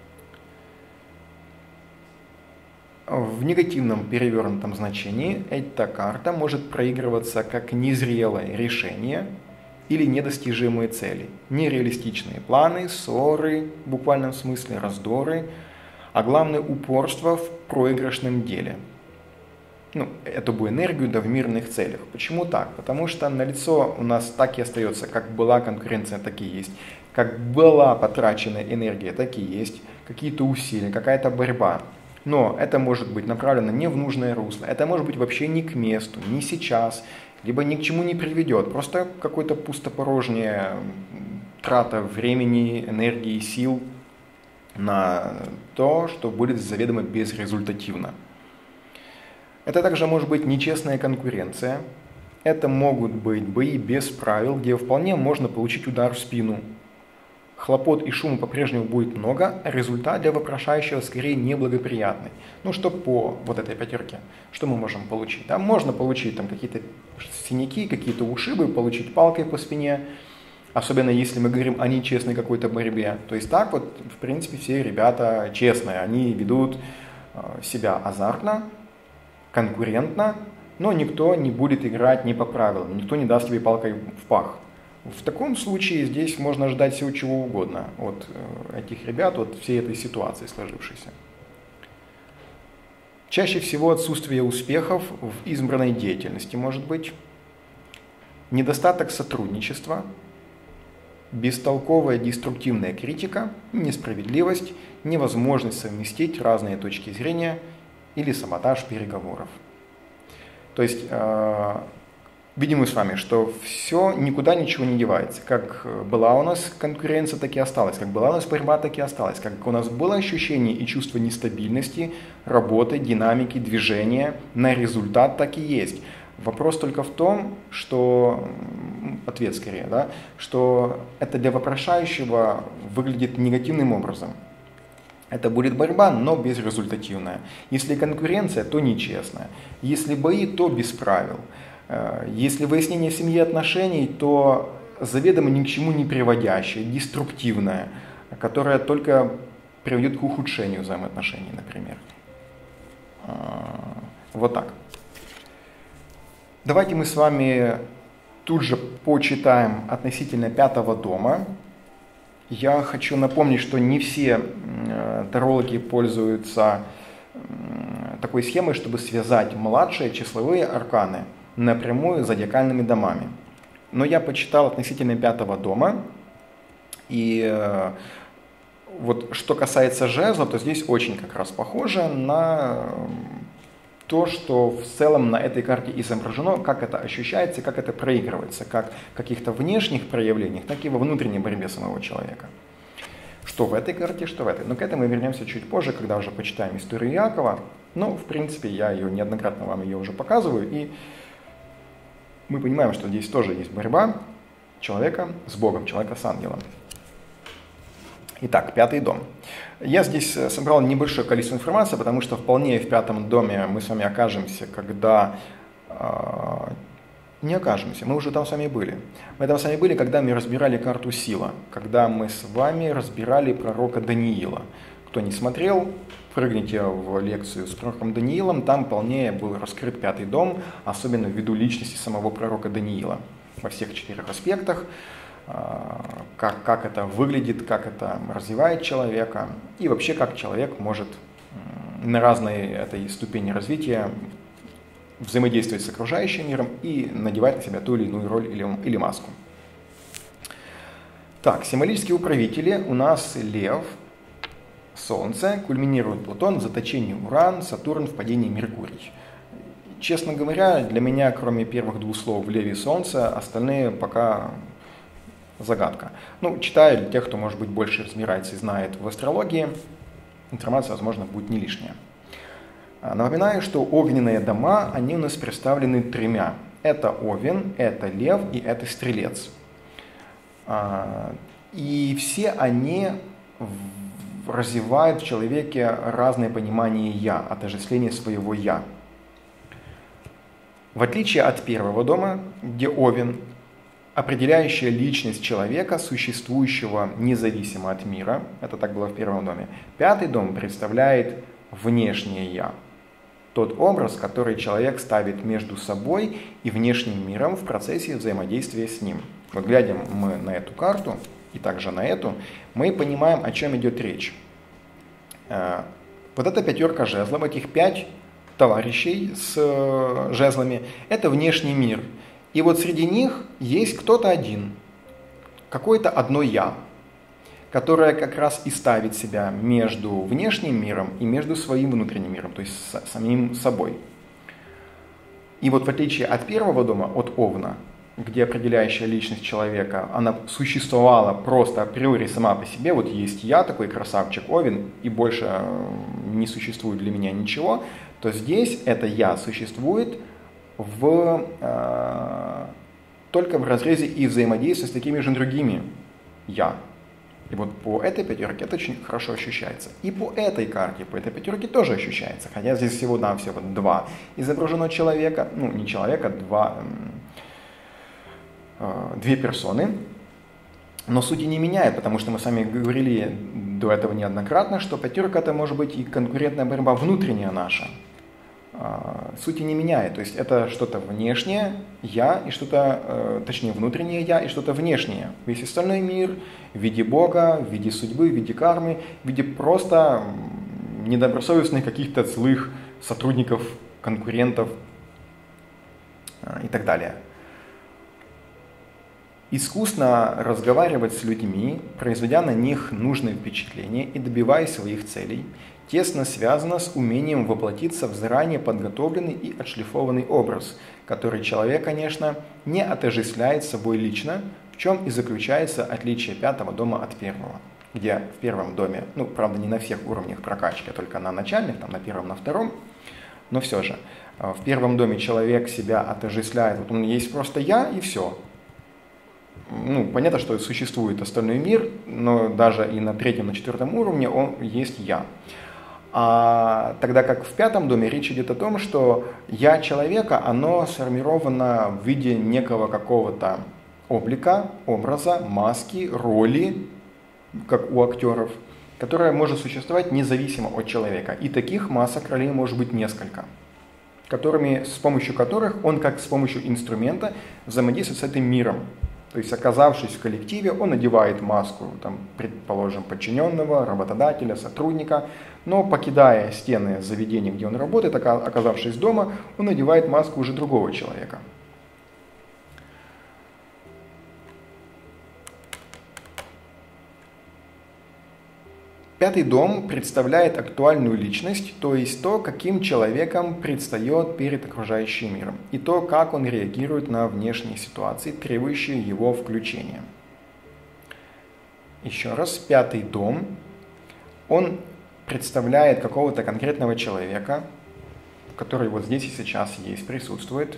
Speaker 1: В негативном перевернутом значении эта карта может проигрываться как незрелое решение или недостижимые цели, нереалистичные планы, ссоры, в буквальном смысле раздоры, а главное упорство в проигрышном деле. Ну, эту бы энергию да в мирных целях. Почему так? Потому что налицо у нас так и остается, как была конкуренция, так и есть, как была потрачена энергия, так и есть, какие-то усилия, какая-то борьба. Но это может быть направлено не в нужное русло, это может быть вообще не к месту, не сейчас, либо ни к чему не приведет. Просто какое-то пустопорожняя трата времени, энергии, сил на то, что будет заведомо безрезультативно. Это также может быть нечестная конкуренция, это могут быть бои без правил, где вполне можно получить удар в спину. Хлопот и шума по-прежнему будет много, а результат для вопрошающего скорее неблагоприятный. Ну что по вот этой пятерке, что мы можем получить? Там можно получить там, какие-то синяки, какие-то ушибы, получить палкой по спине, особенно если мы говорим о нечестной какой-то борьбе. То есть так вот, в принципе, все ребята честные, они ведут себя азартно, конкурентно, но никто не будет играть не по правилам, никто не даст тебе палкой в пах. В таком случае здесь можно ожидать всего чего угодно от этих ребят, от всей этой ситуации сложившейся. Чаще всего отсутствие успехов в избранной деятельности может быть, недостаток сотрудничества, бестолковая деструктивная критика, несправедливость, невозможность совместить разные точки зрения или саботаж переговоров. То есть видим мы с вами, что все, никуда ничего не девается. Как была у нас конкуренция, так и осталась. Как была у нас борьба, так и осталась. Как у нас было ощущение и чувство нестабильности, работы, динамики, движения, на результат так и есть. Вопрос только в том, что, ответ скорее, да, что это для вопрошающего выглядит негативным образом. Это будет борьба, но безрезультативная. Если конкуренция, то нечестная. Если бои, то без правил. Если выяснение в семье отношений, то заведомо ни к чему не приводящее, деструктивное, которое только приведет к ухудшению взаимоотношений, например. Вот так. Давайте мы с вами тут же почитаем относительно пятого дома. Я хочу напомнить, что не все тарологи пользуются такой схемой, чтобы связать младшие числовые арканы напрямую с зодиакальными домами. Но я почитал относительно пятого дома, и э, вот что касается жезла, то здесь очень как раз похоже на то, что в целом на этой карте изображено, как это ощущается, как это проигрывается, как в каких-то внешних проявлениях, так и во внутренней борьбе самого человека. Что в этой карте, что в этой. Но к этому мы вернемся чуть позже, когда уже почитаем историю Иакова. Но, в принципе, я ее неоднократно вам ее уже показываю, и мы понимаем, что здесь тоже есть борьба человека с Богом, человека с ангелом. Итак, пятый дом. Я здесь собрал небольшое количество информации, потому что вполне в пятом доме мы с вами окажемся, когда... Э, не окажемся, мы уже там с вами были. Мы там с вами были, когда мы разбирали карту сила, когда мы с вами разбирали пророка Даниила. Кто не смотрел, прыгните в лекцию с пророком Даниилом, там полнее был раскрыт пятый дом, особенно ввиду личности самого пророка Даниила во всех четырех аспектах. Как, как это выглядит, как это развивает человека, и вообще как человек может на разной этой ступени развития взаимодействовать с окружающим миром и надевать на себя ту или иную роль или, или маску. Так, символические управители у нас Лев, Солнце, кульминирует Плутон в заточении Уран, Сатурн в падении Меркурий. Честно говоря, для меня, кроме первых двух слов в Леве и Солнце, остальные пока... загадка. Ну, читаю для тех, кто, может быть, больше разбирается и знает в астрологии, информация, возможно, будет не лишняя. Напоминаю, что огненные дома, они у нас представлены тремя. Это Овен, это Лев и это Стрелец. И все они развивают в человеке разное понимание «я», отождествление своего «я». В отличие от первого дома, где Овен, определяющая личность человека, существующего независимо от мира. Это так было в первом доме. Пятый дом представляет внешнее «я». Тот образ, который человек ставит между собой и внешним миром в процессе взаимодействия с ним. Вот глядя мы на эту карту и также на эту, мы понимаем, о чем идет речь. Вот эта пятерка жезлов, этих пять товарищей с жезлами, это внешний мир. И вот среди них есть кто-то один, какое-то одно «я», которое как раз и ставит себя между внешним миром и между своим внутренним миром, то есть с самим собой. И вот в отличие от первого дома, от Овна, где определяющая личность человека, она существовала просто априори сама по себе, вот есть я, такой красавчик Овен, и больше не существует для меня ничего, то здесь это «я» существует в, э, только в разрезе и взаимодействия с такими же другими «я». И вот по этой пятерке это очень хорошо ощущается. И по этой карте, по этой пятерке тоже ощущается. Хотя здесь всего-навсего два изображено человека, ну не человека, два, э, две персоны. Но сути не меняет, потому что мы с вами говорили до этого неоднократно, что пятерка это может быть и конкурентная борьба внутренняя наша. Сути не меняет, то есть это что-то внешнее «я» и что-то, точнее внутреннее «я» и что-то внешнее. Весь остальной мир в виде Бога, в виде судьбы, в виде кармы, в виде просто недобросовестных каких-то злых сотрудников, конкурентов и так далее. Искусно разговаривать с людьми, производя на них нужные впечатления и добиваясь своих целей, тесно связано с умением воплотиться в заранее подготовленный и отшлифованный образ, который человек, конечно, не отождествляет с собой лично, в чем и заключается отличие пятого дома от первого, где в первом доме, ну, правда, не на всех уровнях прокачки, а только на начальных, там, на первом, на втором, но все же, в первом доме человек себя отождествляет, вот он есть просто «я» и все. Ну, понятно, что существует остальной мир, но даже и на третьем, на четвертом уровне он есть «я». А тогда как в пятом доме речь идет о том, что «я» человека, оно сформировано в виде некого какого-то облика, образа, маски, роли, как у актеров, которая может существовать независимо от человека. И таких масок ролей может быть несколько, которыми, с помощью которых он как с помощью инструмента взаимодействует с этим миром. То есть, оказавшись в коллективе, он надевает маску, там, предположим, подчиненного, работодателя, сотрудника, но покидая стены заведения, где он работает, оказавшись дома, он надевает маску уже другого человека. Пятый дом представляет актуальную личность, то есть то, каким человеком предстает перед окружающим миром, и то, как он реагирует на внешние ситуации, требующие его включения. Еще раз, пятый дом, он представляет какого-то конкретного человека, который вот здесь и сейчас есть, присутствует.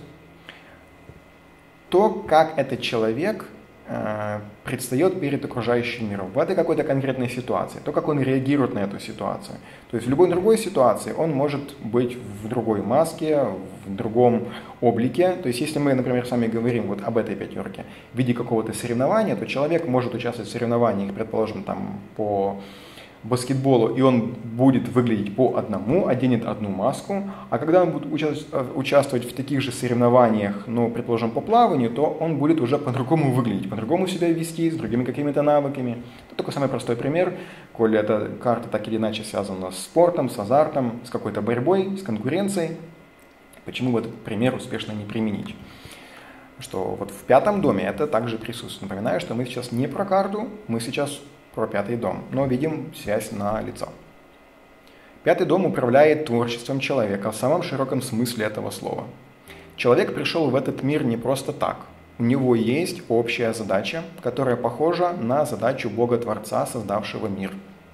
Speaker 1: То, как этот человек э, предстает перед окружающим миром в этой какой-то конкретной ситуации, то, как он реагирует на эту ситуацию. То есть в любой другой ситуации он может быть в другой маске, в другом облике. То есть если мы, например, с вами говорим вот об этой пятерке в виде какого-то соревнования, то человек может участвовать в соревнованиях, предположим, там по баскетболу, и он будет выглядеть по одному, оденет одну маску, а когда он будет участвовать в таких же соревнованиях, ну, предположим, по плаванию, то он будет уже по-другому выглядеть, по-другому себя вести, с другими какими-то навыками. Это такой самый простой пример, коли эта карта так или иначе связана с спортом, с азартом, с какой-то борьбой, с конкуренцией, почему бы этот пример успешно не применить? Что вот в пятом доме это также присутствует. Напоминаю, что мы сейчас не про карту, мы сейчас про пятый дом, но видим связь на лицо. Пятый дом управляет творчеством человека в самом широком смысле этого слова. Человек пришел в этот мир не просто так. У него есть общая задача, которая похожа на задачу Бога-Творца, создавшего мир.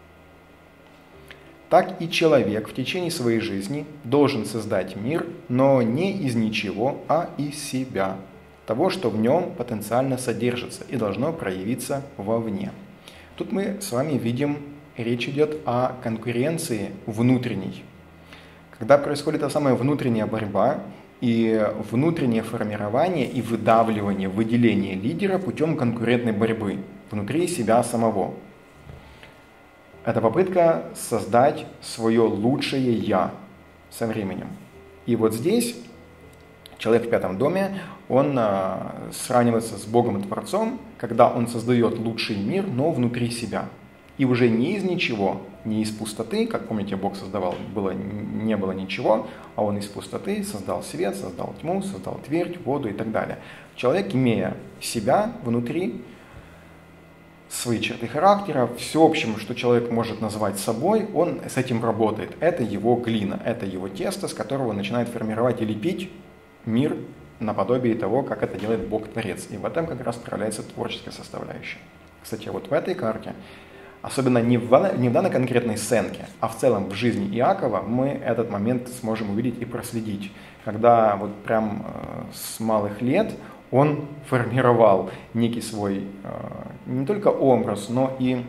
Speaker 1: Так и человек в течение своей жизни должен создать мир, но не из ничего, а из себя, того, что в нем потенциально содержится и должно проявиться вовне. Тут мы с вами видим, речь идет о конкуренции внутренней. Когда происходит та самая внутренняя борьба и внутреннее формирование и выдавливание, выделение лидера путем конкурентной борьбы внутри себя самого. Это попытка создать свое лучшее «я» со временем. И вот здесь человек в пятом доме, он а, сравнивается с Богом-Творцом, когда он создает лучший мир, но внутри себя. И уже не из ничего, не из пустоты, как помните, Бог создавал, было, не было ничего, а он из пустоты создал свет, создал тьму, создал твердь, воду и так далее. Человек, имея себя внутри, свои черты характера, все общем, что человек может назвать собой, он с этим работает. Это его глина, это его тесто, с которого он начинает формировать и лепить мир наподобие того, как это делает Бог-Творец. И в этом как раз проявляется творческая составляющая. Кстати, вот в этой карте, особенно не в, не в данной конкретной сценке, а в целом в жизни Иакова, мы этот момент сможем увидеть и проследить. Когда вот прям э, с малых лет он формировал некий свой э, не только образ, но и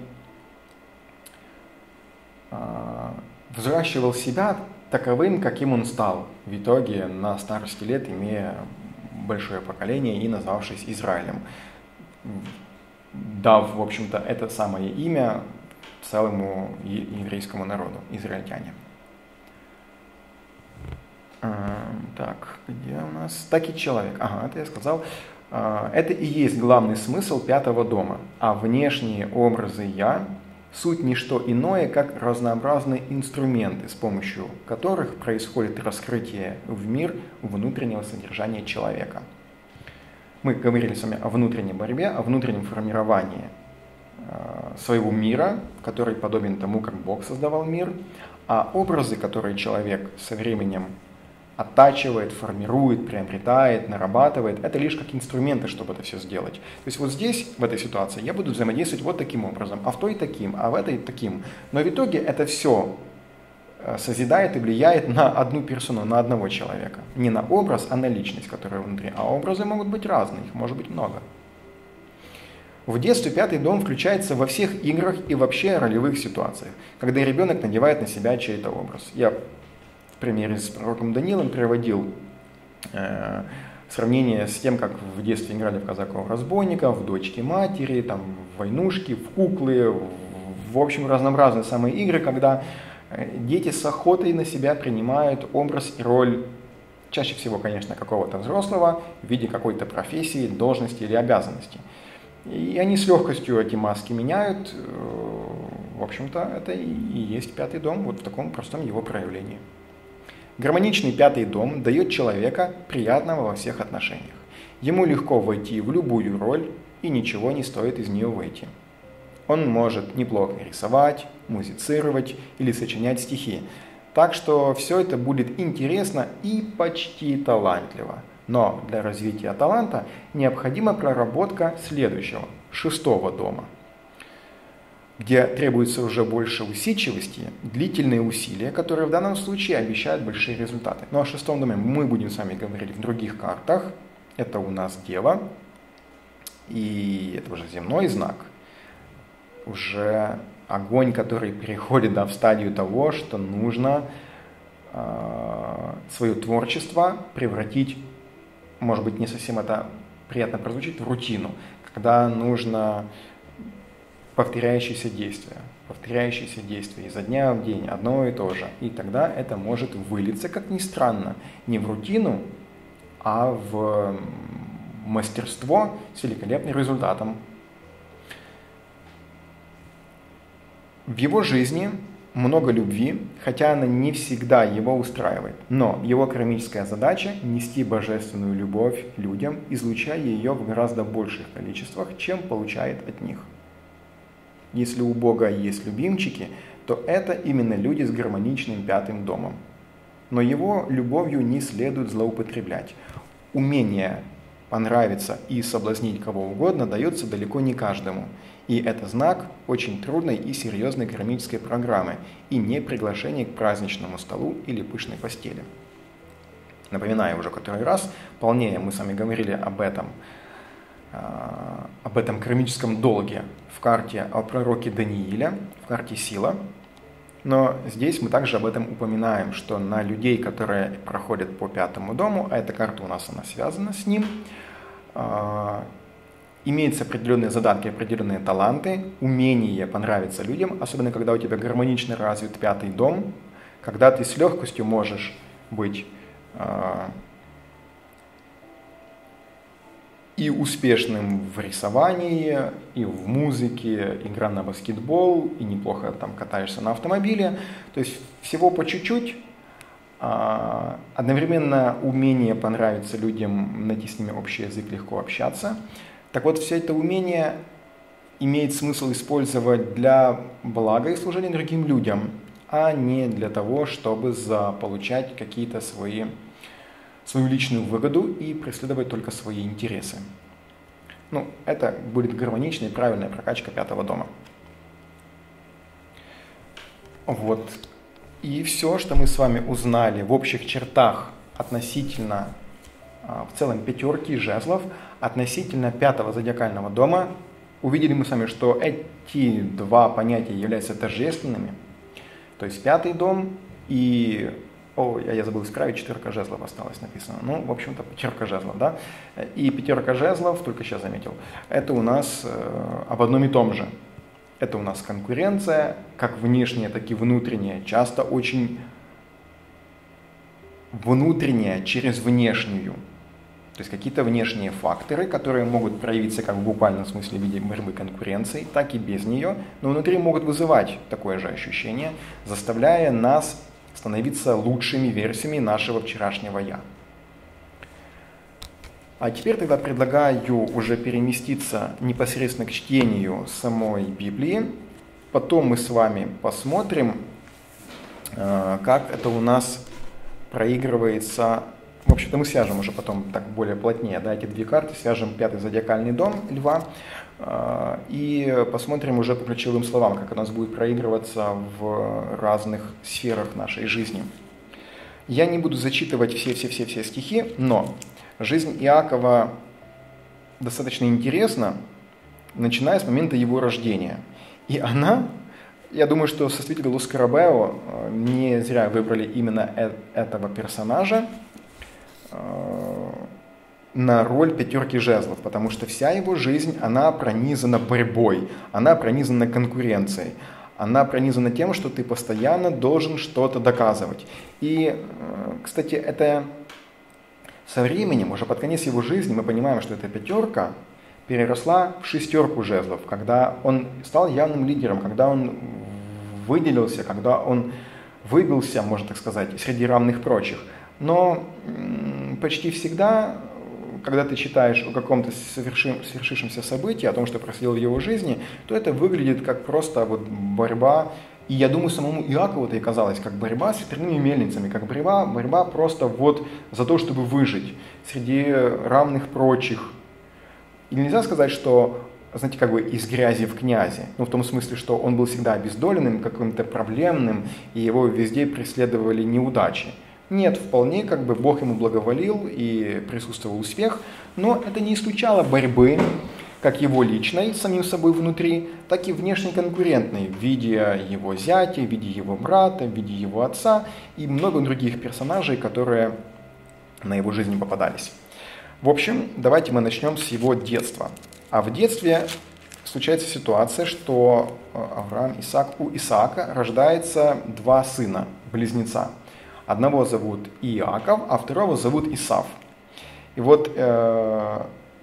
Speaker 1: э, взращивал себя таковым, каким он стал в итоге на старости лет, имея большое поколение и назвавшись Израилем, дав, в общем-то, это самое имя целому еврейскому народу, израильтяне. Так, где у нас? Так и человек. Ага, это я сказал. Это и есть главный смысл пятого дома. А внешние образы «я» суть не что иное, как разнообразные инструменты, с помощью которых происходит раскрытие в мир внутреннего содержания человека. Мы говорили с вами о внутренней борьбе, о внутреннем формировании своего мира, который подобен тому, как Бог создавал мир, а образы, которые человек со временем оттачивает, формирует, приобретает, нарабатывает, это лишь как инструменты, чтобы это все сделать. То есть вот здесь, в этой ситуации, я буду взаимодействовать вот таким образом, а в той таким, а в этой таким. Но в итоге это все созидает и влияет на одну персону, на одного человека. Не на образ, а на личность, которая внутри. А образы могут быть разные, их может быть много. В детстве пятый дом включается во всех играх и вообще ролевых ситуациях, когда ребенок надевает на себя чей-то образ. Я в примере с пророком Даниилом приводил э, сравнение с тем, как в детстве играли в казаков-разбойников, в дочки матери, там, в войнушки, в куклы, в, в общем, разнообразные самые игры, когда дети с охотой на себя принимают образ и роль, чаще всего, конечно, какого-то взрослого, в виде какой-то профессии, должности или обязанности. И они с легкостью эти маски меняют. В общем-то, это и есть пятый дом, вот в таком простом его проявлении. Гармоничный пятый дом дает человека приятного во всех отношениях. Ему легко войти в любую роль, и ничего не стоит из нее выйти. Он может неплохо рисовать, музицировать или сочинять стихи. Так что все это будет интересно и почти талантливо. Но для развития таланта необходима проработка следующего, шестого дома, где требуется уже больше усидчивости, длительные усилия, которые в данном случае обещают большие результаты. Ну о шестом доме мы будем с вами говорить в других картах. Это у нас Дева, и это уже земной знак, уже огонь, который переходит да, в стадию того, что нужно э, свое творчество превратить, может быть, не совсем это приятно прозвучит, в рутину, когда нужно повторяющиеся действия, повторяющиеся действия изо дня в день, одно и то же. И тогда это может вылиться, как ни странно, не в рутину, а в мастерство с великолепным результатом. В его жизни много любви, хотя она не всегда его устраивает. Но его кармическая задача – нести божественную любовь людям, излучая ее в гораздо больших количествах, чем получает от них. Если у Бога есть любимчики, то это именно люди с гармоничным пятым домом. Но его любовью не следует злоупотреблять. Умение понравиться и соблазнить кого угодно дается далеко не каждому. И это знак очень трудной и серьезной кармической программы и не приглашение к праздничному столу или пышной постели. Напоминаю уже который раз, полнее мы с вами говорили об этом, об этом кармическом долге в карте о пророке Данииле, в карте Сила. Но здесь мы также об этом упоминаем, что на людей, которые проходят по пятому дому, а эта карта у нас она связана с ним, имеются определенные задатки, определенные таланты, умение понравиться людям, особенно когда у тебя гармонично развит пятый дом, когда ты с легкостью можешь быть и успешным в рисовании, и в музыке, игра на баскетбол, и неплохо там катаешься на автомобиле. То есть всего по чуть-чуть. Одновременно умение понравиться людям, найти с ними общий язык, легко общаться. Так вот, все это умение имеет смысл использовать для блага и служения другим людям, а не для того, чтобы заполучать какие-то свои свою личную выгоду и преследовать только свои интересы. Ну, это будет гармоничная и правильная прокачка пятого дома. Вот. И все, что мы с вами узнали в общих чертах относительно, в целом, пятерки жезлов, относительно пятого зодиакального дома, увидели мы с вами, что эти два понятия являются тождественными. То есть пятый дом и... О, я забыл исправить, четверка жезлов осталось написано. Ну, в общем-то, пятерка жезлов, да. И пятерка жезлов, только сейчас заметил, это у нас э, об одном и том же. Это у нас конкуренция, как внешняя, так и внутренняя. Часто очень внутренняя через внешнюю. То есть какие-то внешние факторы, которые могут проявиться как в буквальном смысле в виде борьбы конкуренции, так и без нее, но внутри могут вызывать такое же ощущение, заставляя нас становиться лучшими версиями нашего вчерашнего «я». А теперь тогда предлагаю уже переместиться непосредственно к чтению самой Библии. Потом мы с вами посмотрим, как это у нас проигрывается. В общем-то, мы свяжем уже потом так более плотнее, да, эти две карты, свяжем пятый зодиакальный дом Льва и посмотрим уже по ключевым словам, как у нас будет проигрываться в разных сферах нашей жизни. Я не буду зачитывать все-все-все-все стихи, но жизнь Иакова достаточно интересна, начиная с момента его рождения. И она, я думаю, что составители Лус Карабео не зря выбрали именно этого персонажа на роль пятерки жезлов, потому что вся его жизнь, она пронизана борьбой, она пронизана конкуренцией, она пронизана тем, что ты постоянно должен что-то доказывать. И, кстати, это со временем, уже под конец его жизни, мы понимаем, что эта пятерка переросла в шестерку жезлов, когда он стал явным лидером, когда он выделился, когда он выбился, можно так сказать, среди равных прочих. Но почти всегда когда ты читаешь о каком-то совершившемся событии, о том, что происходило в его жизни, то это выглядит как просто вот борьба. И я думаю, самому Иакову это и казалось как борьба с ветряными мельницами, как борьба, борьба просто вот за то, чтобы выжить среди равных прочих. И нельзя сказать, что, знаете, как бы из грязи в князи. Ну, в том смысле, что он был всегда обездоленным, каким-то проблемным, и его везде преследовали неудачи. Нет, вполне как бы Бог ему благоволил и присутствовал успех, но это не исключало борьбы, как его личной, с самим собой внутри, так и внешней конкурентной, в виде его зятя, в виде его брата, в виде его отца и много других персонажей, которые на его жизни попадались. В общем, давайте мы начнем с его детства. А в детстве случается ситуация, что Авраам, Исаак, у Исаака рождается два сына, близнеца. Одного зовут Иаков, а второго зовут Исав. И вот э,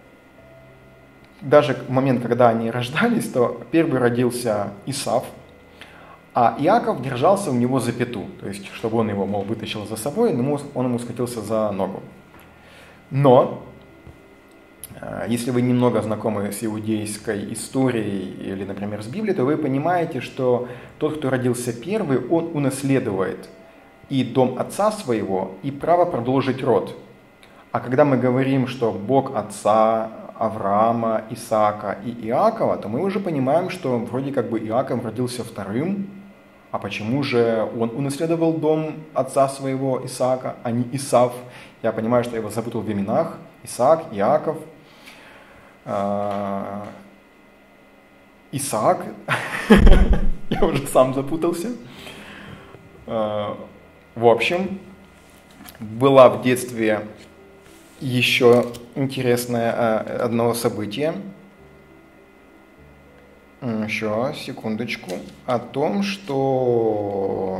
Speaker 1: даже в момент, когда они рождались, то первый родился Исав, а Иаков держался у него за пяту, то есть, чтобы он его, мол, вытащил за собой, он ему схватился за ногу. Но, э, если вы немного знакомы с иудейской историей или, например, с Библией, то вы понимаете, что тот, кто родился первый, он унаследует и дом отца своего, и право продолжить род. А когда мы говорим, что Бог отца Авраама, Исаака и Иакова, то мы уже понимаем, что вроде как бы Иаков родился вторым, а почему же он унаследовал дом отца своего Исаака, а не Исав? Я понимаю, что я его запутал в именах. Исаак, Иаков, Исаак, я уже сам запутался. В общем, была в детстве еще интересное одно событие. Еще секундочку. О том, что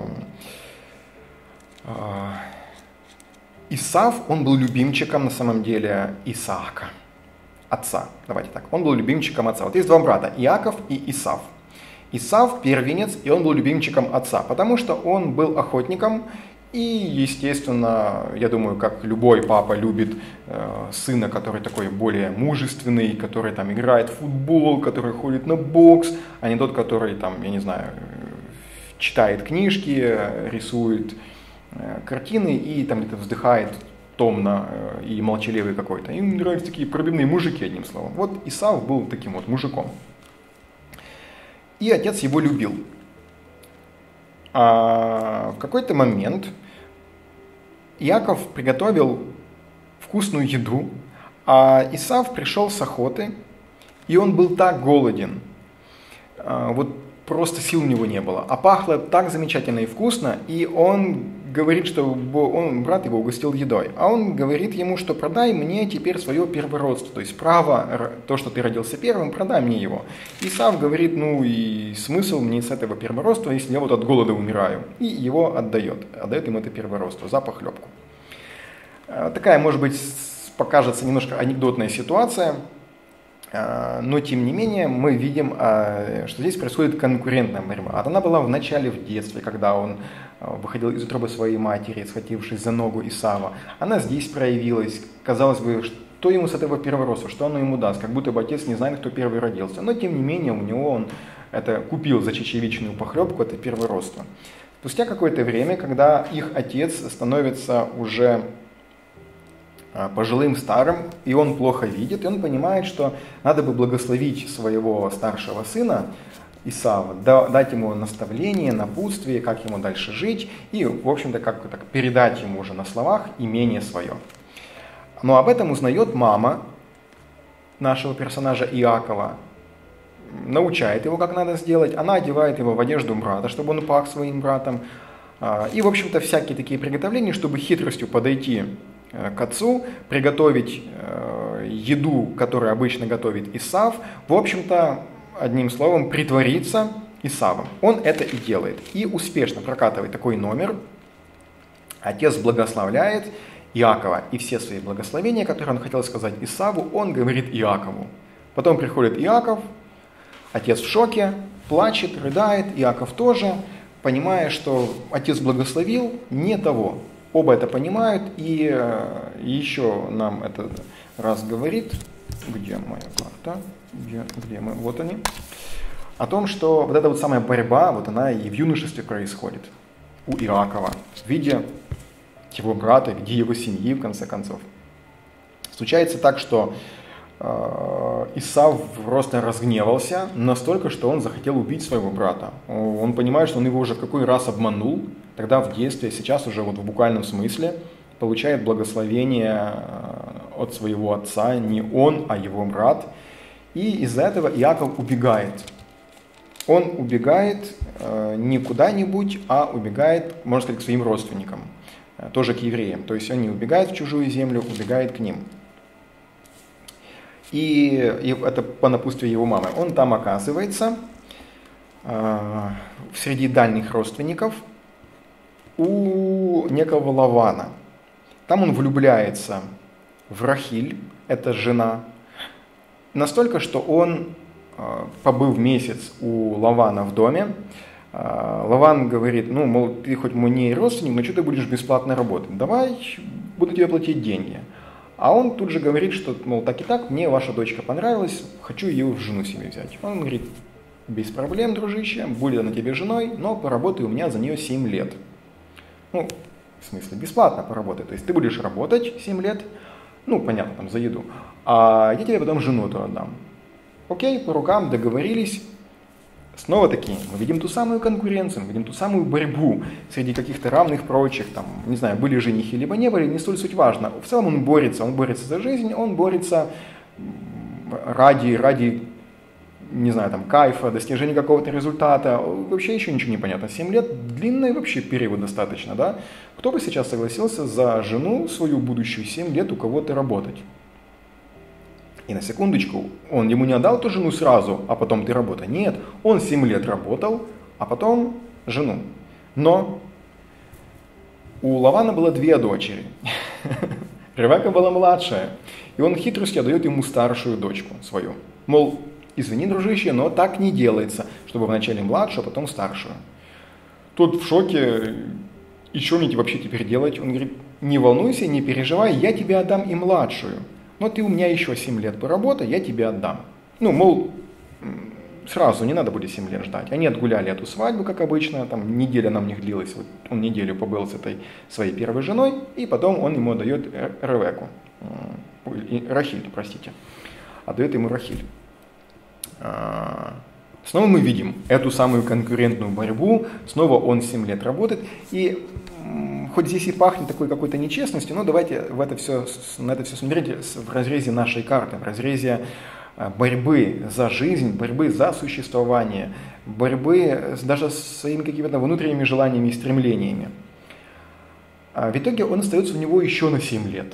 Speaker 1: Исав, он был любимчиком на самом деле Исаака, отца. Давайте так. Он был любимчиком отца. Вот есть два брата, Иаков и Исав. Исав первенец, и он был любимчиком отца, потому что он был охотником, и, естественно, я думаю, как любой папа любит э, сына, который такой более мужественный, который там играет в футбол, который ходит на бокс, а не тот, который там, я не знаю, читает книжки, рисует э, картины и там где-то вздыхает томно э, и молчаливый какой-то. Им нравятся такие пробивные мужики, одним словом. Вот Исав был таким вот мужиком. И отец его любил. А в какой-то момент Иаков приготовил вкусную еду, а Исав пришел с охоты, и он был так голоден, вот просто сил у него не было, а пахло так замечательно и вкусно, и он говорит, что он, брат его угостил едой, а он говорит ему, что продай мне теперь свое первородство, то есть право, то, что ты родился первым, продай мне его. Исав говорит, ну и смысл мне с этого первородства, если я вот от голода умираю, и его отдает, отдает ему это первородство за похлебку. Такая, может быть, покажется немножко анекдотная ситуация, но тем не менее мы видим, что здесь происходит конкурентная борьба. Она была в начале, в детстве, когда он выходил из утробы своей матери, схватившись за ногу Исава. Она здесь проявилась. Казалось бы, что ему с этого первородства, что оно ему даст, как будто бы отец не знает, кто первый родился. Но тем не менее у него он это купил за чечевичную похлебку, это первородство. Спустя какое-то время, когда их отец становится уже пожилым, старым, и он плохо видит, и он понимает, что надо бы благословить своего старшего сына Исава, дать ему наставление, напутствие, как ему дальше жить, и, в общем-то, как так передать ему уже на словах имение свое. Но об этом узнает мама нашего персонажа Иакова, научает его, как надо сделать, она одевает его в одежду брата, чтобы он пах своим братом, и, в общем-то, всякие такие приготовления, чтобы хитростью подойти к отцу, приготовить э, еду, которую обычно готовит Исав, в общем-то, одним словом, притвориться Исавом. Он это и делает. И успешно прокатывает такой номер. Отец благословляет Иакова, и все свои благословения, которые он хотел сказать Исаву, он говорит Иакову. Потом приходит Иаков, отец в шоке, плачет, рыдает, Иаков тоже, понимая, что отец благословил не того. оба это понимают, и еще нам это раз говорит, где моя карта, где, где мы, вот они, о том, что вот эта вот самая борьба, вот она и в юношестве происходит у Иакова, в виде его брата, в виде его семьи, в конце концов. Случается так, что э, Исав просто разгневался настолько, что он захотел убить своего брата. Он понимает, что он его уже в какой раз обманул, тогда в детстве, сейчас уже вот в буквальном смысле получает благословение от своего отца, не он, а его брат. И из-за этого Иаков убегает. Он убегает э, не куда-нибудь, а убегает, можно сказать, к своим родственникам, э, тоже к евреям. То есть он не убегает в чужую землю, убегает к ним. И, и это по напутствию его мамы. Он там оказывается э, среди дальних родственников у некого Лавана. Там он влюбляется в Рахиль, это жена, настолько, что он, побыв месяц у Лавана в доме, Лаван говорит, ну, мол, ты хоть мне и родственник, но что ты будешь бесплатно работать? Давай, буду тебе платить деньги. А он тут же говорит, что, мол, так и так, мне ваша дочка понравилась, хочу ее в жену себе взять. Он говорит, без проблем, дружище, будет она тебе женой, но поработай у меня за нее семь лет. Ну, в смысле, бесплатно поработай. То есть ты будешь работать семь лет, ну, понятно, там, за еду, а я тебе потом жену-то отдам. Окей, по рукам договорились. Снова-таки мы видим ту самую конкуренцию, мы видим ту самую борьбу среди каких-то равных прочих, там, не знаю, были женихи либо не были, не столь суть важно. В целом он борется, он борется за жизнь, он борется ради, ради, не знаю, там, кайфа, достижения какого-то результата. Вообще еще ничего не понятно. семь лет длинный вообще период достаточно, да? Кто бы сейчас согласился за жену свою будущую семь лет у кого-то работать? И на секундочку, он ему не отдал ту жену сразу, а потом ты работай. Нет, он семь лет работал, а потом жену. Но у Лавана было две дочери. Ревека была младшая. И он хитростью отдает ему старшую дочку свою. Мол, извини, дружище, но так не делается, чтобы вначале младшую, а потом старшую. Тот в шоке, и что мне вообще теперь делать? Он говорит, не волнуйся, не переживай, я тебе отдам и младшую. Но ты у меня еще семь лет поработай, я тебе отдам. Ну, мол, сразу не надо будет семь лет ждать. Они отгуляли эту свадьбу, как обычно, там неделя нам у них длилась. Вот он неделю побыл с этой своей первой женой, и потом он ему отдает Ревеку, Рахиль, простите, отдает ему Рахиль. Снова мы видим эту самую конкурентную борьбу, снова он семь лет работает, и хоть здесь и пахнет такой какой-то нечестностью, но давайте в это все, на это все смотреть в разрезе нашей карты, в разрезе борьбы за жизнь, борьбы за существование, борьбы даже с своими какими-то внутренними желаниями и стремлениями. В итоге он остается у него еще на семь лет.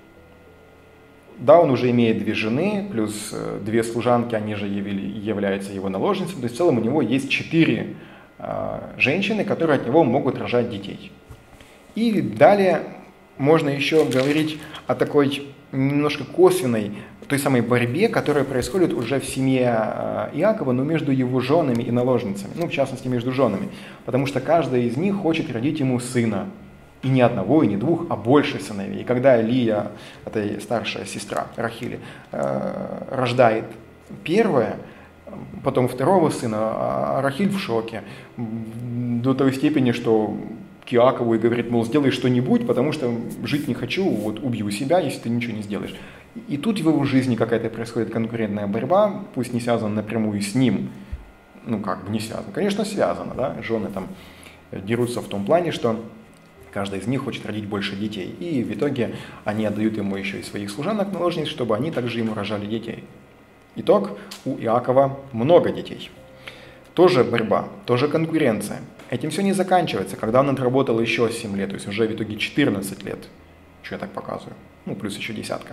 Speaker 1: Да, он уже имеет две жены, плюс две служанки, они же являются его наложницами, то есть в целом у него есть четыре женщины, которые от него могут рожать детей. И далее можно еще говорить о такой немножко косвенной, той самой борьбе, которая происходит уже в семье Иакова, но между его женами и наложницами, ну, в частности, между женами, потому что каждая из них хочет родить ему сына, и не одного, и не двух, а больше сыновей. И когда Лия, это старшая сестра Рахили, рождает первое, потом второго сына, а Рахиль в шоке, до той степени, что к Иакову и говорит, мол, сделай что-нибудь, потому что жить не хочу, вот убью себя, если ты ничего не сделаешь. И тут в его жизни какая-то происходит конкурентная борьба, пусть не связана напрямую с ним, ну как бы не связана, конечно связана, да, жены там дерутся в том плане, что каждый из них хочет родить больше детей, и в итоге они отдают ему еще и своих служанок наложниц, чтобы они также ему рожали детей. Итог, у Иакова много детей. Тоже борьба, тоже конкуренция. Этим все не заканчивается. Когда он отработал еще семь лет, то есть уже в итоге четырнадцать лет, что я так показываю, ну плюс еще десятка,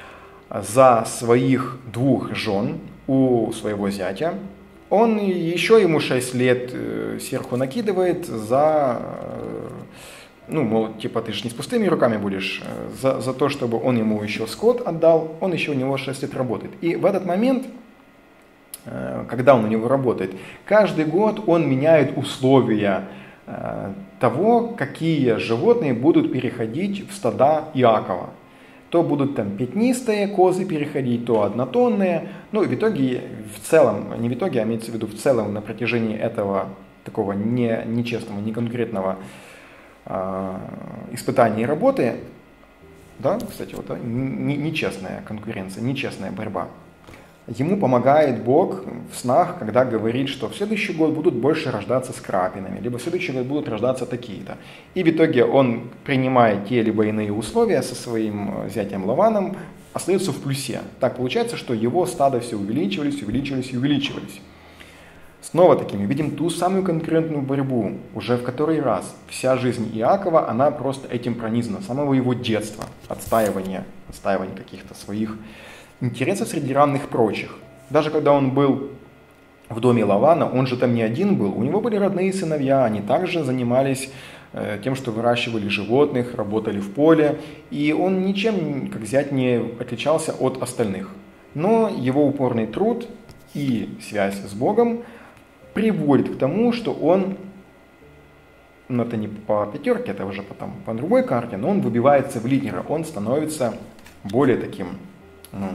Speaker 1: за своих двух жен у своего зятя, он еще ему шесть лет сверху накидывает за, ну, мол, типа, ты же не с пустыми руками будешь, за, за то, чтобы он ему еще скот отдал, он еще у него шесть лет работает. И в этот момент, когда он у него работает, каждый год он меняет условия того, какие животные будут переходить в стада Иакова. То будут там пятнистые козы переходить, то однотонные. Ну и в итоге, в целом, не в итоге, а имеется в виду в целом на протяжении этого такого не, нечестного, неконкретного э, испытания и работы, да, кстати, вот не, нечестная конкуренция, нечестная борьба. Ему помогает Бог в снах, когда говорит, что в следующий год будут больше рождаться с крапинами, либо в следующий год будут рождаться такие-то. И в итоге он, принимая те либо иные условия со своим зятем Лаваном, остается в плюсе. Так получается, что его стадо все увеличивались, увеличивались и увеличивались. Снова таки мы видим ту самую конкурентную борьбу, уже в который раз. Вся жизнь Иакова, она просто этим пронизана, с самого его детства, отстаивания, отстаивания каких-то своих интересов среди равных прочих. Даже когда он был в доме Лавана, он же там не один был, у него были родные сыновья, они также занимались э, тем, что выращивали животных, работали в поле, и он ничем, как зять, не отличался от остальных. Но его упорный труд и связь с Богом приводит к тому, что он, ну это не по пятерке, это уже потом по другой карте, но он выбивается в лидера, он становится более таким, ну,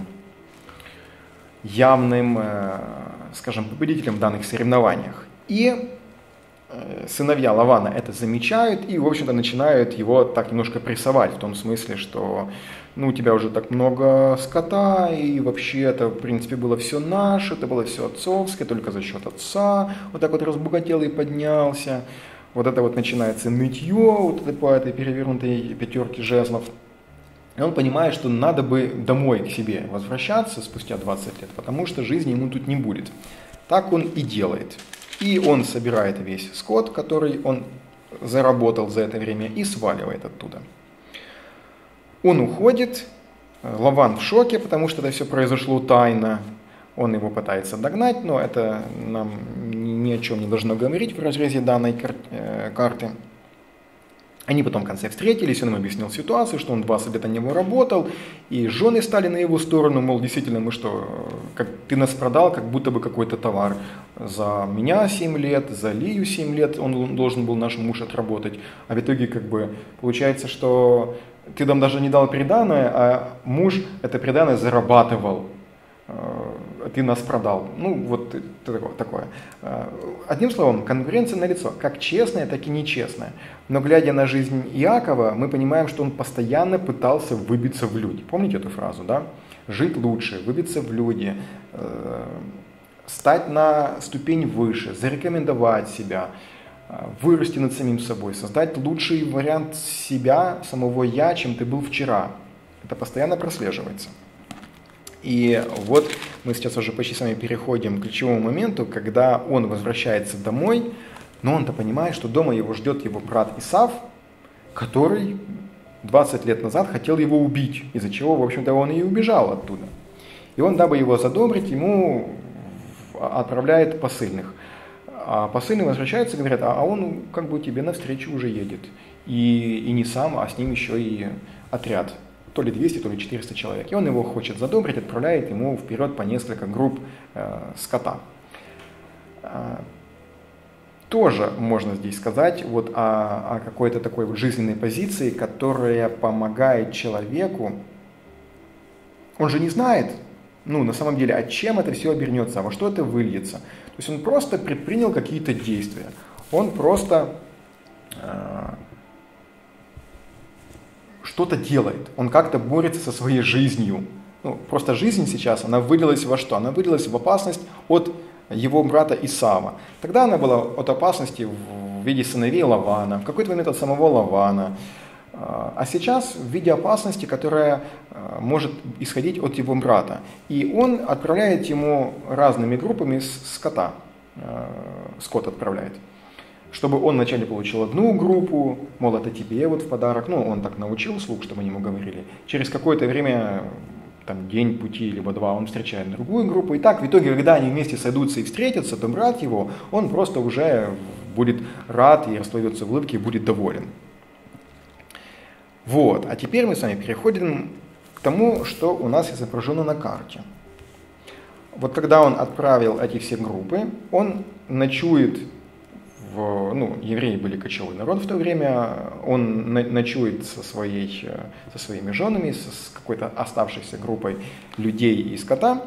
Speaker 1: явным, скажем, победителем в данных соревнованиях. И сыновья Лавана это замечают и, в общем-то, начинают его так немножко прессовать, в том смысле, что ну, у тебя уже так много скота, и вообще это, в принципе, было все наше, это было все отцовское, только за счет отца, вот так вот разбогател и поднялся. Вот это вот начинается нытье, вот это по этой перевернутой пятерке жезлов. И он понимает, что надо бы домой к себе возвращаться спустя двадцать лет, потому что жизни ему тут не будет. Так он и делает. И он собирает весь скот, который он заработал за это время, и сваливает оттуда. Он уходит, Лаван в шоке, потому что это все произошло тайно. Он его пытается догнать, но это нам ни о чем не должно говорить в разрезе данной карты. Они потом в конце встретились, он им объяснил ситуацию, что он двадцать лет на него работал, и жены стали на его сторону, мол, действительно, мы что, как ты нас продал, как будто бы какой-то товар. За меня семь лет, за Лию семь лет он должен был наш муж отработать, а в итоге как бы получается, что ты нам даже не дал приданое, а муж это приданое зарабатывал. Ты нас продал. Ну, вот такое. Одним словом, конкуренция налицо, как честная, так и нечестная. Но глядя на жизнь Иакова, мы понимаем, что он постоянно пытался выбиться в люди. Помните эту фразу, да? Жить лучше, выбиться в люди, стать на ступень выше, зарекомендовать себя, вырасти над самим собой, создать лучший вариант себя, самого я, чем ты был вчера. Это постоянно прослеживается. И вот мы сейчас уже почти с вами переходим к ключевому моменту, когда он возвращается домой, но он-то понимает, что дома его ждет его брат Исав, который двадцать лет назад хотел его убить, из-за чего, в общем-то, он и убежал оттуда. И он, дабы его задобрить, ему отправляет посыльных. А посыльные возвращаются и говорят, а он как бы тебе навстречу уже едет. И, и не сам, а с ним еще и отряд. То ли двести, то ли четыреста человек. И он его хочет задобрить, отправляет ему вперед по несколько групп э, скота. Э, тоже можно здесь сказать вот о, о какой-то такой вот жизненной позиции, которая помогает человеку. Он же не знает, ну, на самом деле, от чем это все обернется, а во что это выльется. То есть он просто предпринял какие-то действия. Он просто э, что-то делает. Он как-то борется со своей жизнью. Ну, просто жизнь сейчас, она вылилась во что? Она вылилась в опасность от его брата Исава. Тогда она была от опасности в виде сыновей Лавана, в какой-то момент от самого Лавана. А сейчас в виде опасности, которая может исходить от его брата. И он отправляет ему разными группами скота. Скот отправляет. Чтобы он вначале получил одну группу, мол, это тебе вот в подарок. Ну, он так научил слуг, чтобы они ему говорили. Через какое-то время, там, день пути, либо два, он встречает другую группу. И так, в итоге, когда они вместе сойдутся и встретятся, то брат его, он просто уже будет рад и расплывется в улыбке и будет доволен. Вот, а теперь мы с вами переходим к тому, что у нас изображено на карте. Вот когда он отправил эти все группы, он ночует в, ну, евреи были кочевой народ в то время, он ночует со, своей, со своими женами, с какой-то оставшейся группой людей и скота.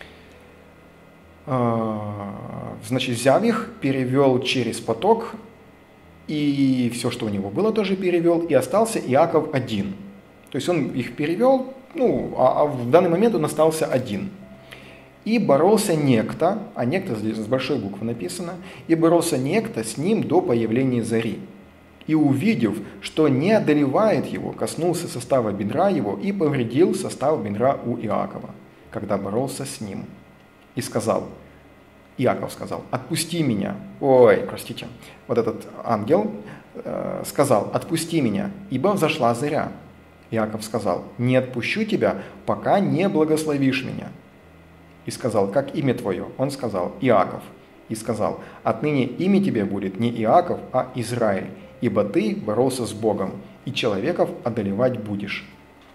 Speaker 1: Значит, взял их, перевел через поток, и все, что у него было, тоже перевел, и остался Иаков один. То есть он их перевел, ну, а, а в данный момент он остался один. И боролся некто, а некто здесь с большой буквы написано, и боролся некто с ним до появления зари. И увидев, что не одолевает его, коснулся состава бедра его и повредил состав бедра у Иакова, когда боролся с ним. И сказал, Иаков сказал, отпусти меня. Ой, простите, вот этот ангел э, сказал, отпусти меня, ибо взошла заря. Иаков сказал, не отпущу тебя, пока не благословишь меня. И сказал, как имя твое? Он сказал, Иаков. И сказал, отныне имя тебе будет не Иаков, а Израиль, ибо ты боролся с Богом, и человеков одолевать будешь.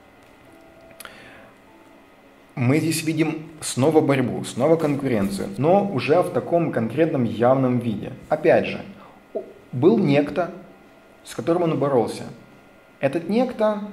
Speaker 1: Мы здесь видим снова борьбу, снова конкуренцию, но уже в таком конкретном явном виде. Опять же, был некто, с которым он боролся. Этот некто...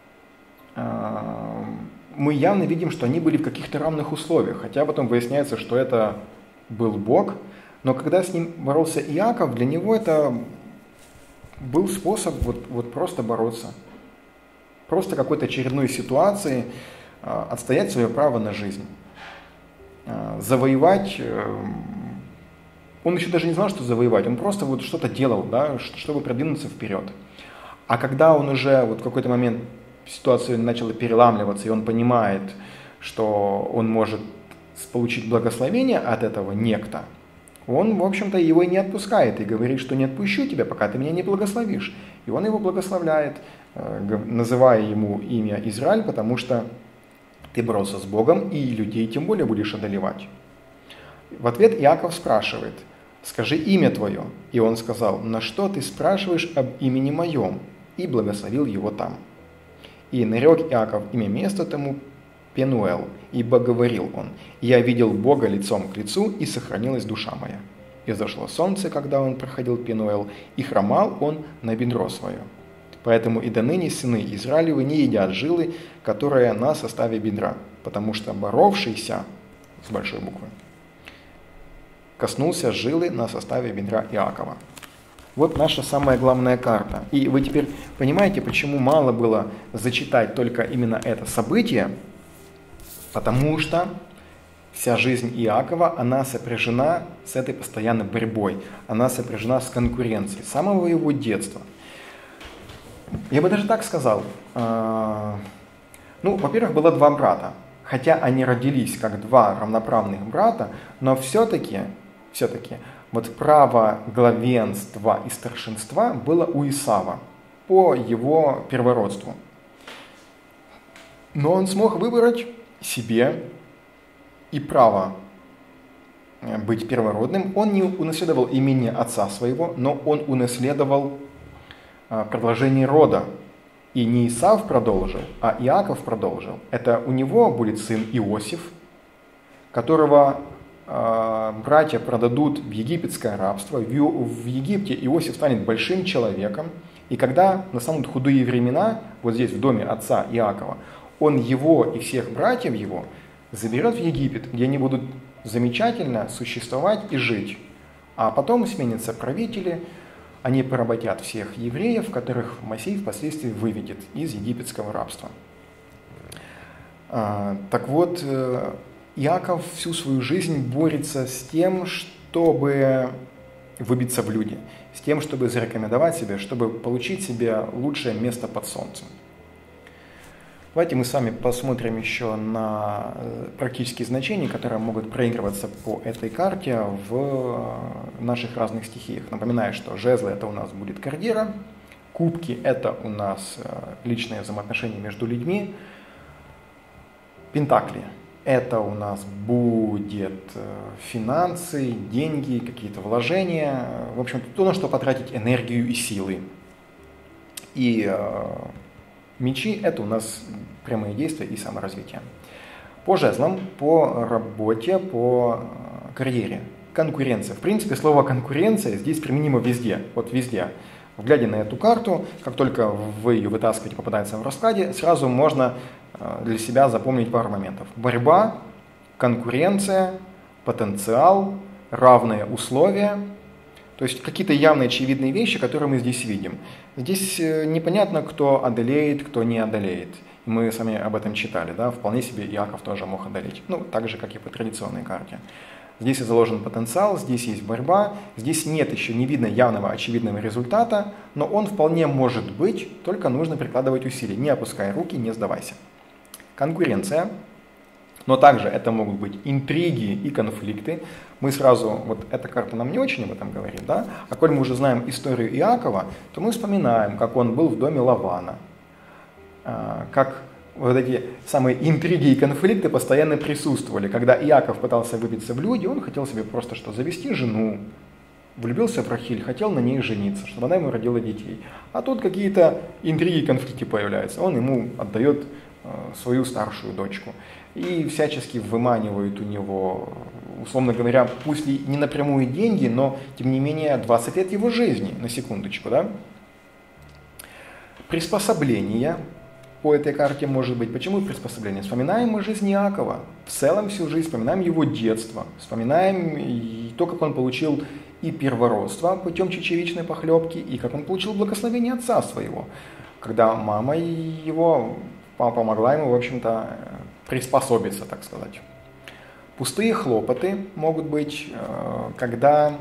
Speaker 1: Э- мы явно видим, что они были в каких-то равных условиях, хотя потом выясняется, что это был Бог, но когда с ним боролся Иаков, для него это был способ вот, вот просто бороться, просто какой-то очередной ситуации э, отстоять свое право на жизнь, э, завоевать, э, он еще даже не знал, что завоевать, он просто вот что-то делал, да, чтобы продвинуться вперед. А когда он уже вот в какой-то момент ситуация начала переламливаться, и он понимает, что он может получить благословение от этого некто, он, в общем-то, его и не отпускает, и говорит, что не отпущу тебя, пока ты меня не благословишь. И он его благословляет, называя ему имя Израиль, потому что ты боролся с Богом, и людей тем более будешь одолевать. В ответ Иаков спрашивает, скажи имя твое. И он сказал, на что ты спрашиваешь об имени моем? И благословил его там. И нарек Иаков имя места тому Пенуэл, ибо говорил он, «Я видел Бога лицом к лицу, и сохранилась душа моя». И взошло солнце, когда он проходил Пенуэл, и хромал он на бедро свое. Поэтому и до ныне сыны Израилевы не едят жилы, которая на составе бедра, потому что боровшийся, с большой буквы, коснулся жилы на составе бедра Иакова. Вот наша самая главная карта. И вы теперь понимаете, почему мало было зачитать только именно это событие, потому что вся жизнь Иакова, она сопряжена с этой постоянной борьбой, она сопряжена с конкуренцией, с самого его детства. Я бы даже так сказал, ну, во-первых, было два брата, хотя они родились как два равноправных брата, но все-таки, все-таки, вот право главенства и старшинства было у Исава по его первородству. Но он смог выбрать себе и право быть первородным. Он не унаследовал имени отца своего, но он унаследовал продолжение рода. И не Исав продолжил, а Иаков продолжил. Это у него будет сын Иосиф, которого братья продадут в египетское рабство. В Египте Иосиф станет большим человеком. И когда настанут худые времена, вот здесь в доме отца Иакова, он его и всех братьев его заберет в Египет, где они будут замечательно существовать и жить. А потом сменятся правители, они поработят всех евреев, которых Моисей впоследствии выведет из египетского рабства. Так вот, Иаков всю свою жизнь борется с тем, чтобы выбиться в люди, с тем, чтобы зарекомендовать себя, чтобы получить себе лучшее место под солнцем. Давайте мы с вами посмотрим еще на практические значения, которые могут проигрываться по этой карте в наших разных стихиях. Напоминаю, что жезлы – это у нас будет карьера, кубки – это у нас личные взаимоотношения между людьми, пентакли – это у нас будет финансы, деньги, какие-то вложения, в общем, то, на что потратить энергию и силы. И мечи – это у нас прямые действия и саморазвитие. По жезлам, по работе, по карьере. конкуренция. В принципе, слово конкуренция здесь применимо везде, вот везде. Глядя на эту карту, как только вы ее вытаскиваете, попадается в раскладе, сразу можно для себя запомнить пару моментов. Борьба, конкуренция, потенциал, равные условия. То есть какие-то явные очевидные вещи, которые мы здесь видим. Здесь непонятно, кто одолеет, кто не одолеет. Мы сами об этом читали, да, вполне себе Иаков тоже мог одолеть. Ну, так же, как и по традиционной карте. Здесь и заложен потенциал, здесь есть борьба, здесь нет еще, не видно явного очевидного результата, но он вполне может быть, только нужно прикладывать усилия. Не опускай руки, не сдавайся. Конкуренция, но также это могут быть интриги и конфликты. Мы сразу, вот эта карта нам не очень об этом говорит, да? А коль мы уже знаем историю Иакова, то мы вспоминаем, как он был в доме Лавана, как вот эти самые интриги и конфликты постоянно присутствовали. Когда Иаков пытался выбиться в люди, он хотел себе просто что, завести жену, влюбился в Рахиль, хотел на ней жениться, чтобы она ему родила детей. А тут какие-то интриги и конфликты появляются. Он ему отдает э, свою старшую дочку и всячески выманивает у него, условно говоря, пусть и не напрямую деньги, но тем не менее двадцать лет его жизни, на секундочку, да? Приспособление по этой карте может быть. Почему приспособление? Вспоминаем мы жизнь Иакова, в целом всю жизнь, вспоминаем его детство, вспоминаем и то, как он получил и первородство путем чечевичной похлебки, и как он получил благословение отца своего, когда мама его помогла ему, в общем-то, приспособиться, так сказать. Пустые хлопоты могут быть, когда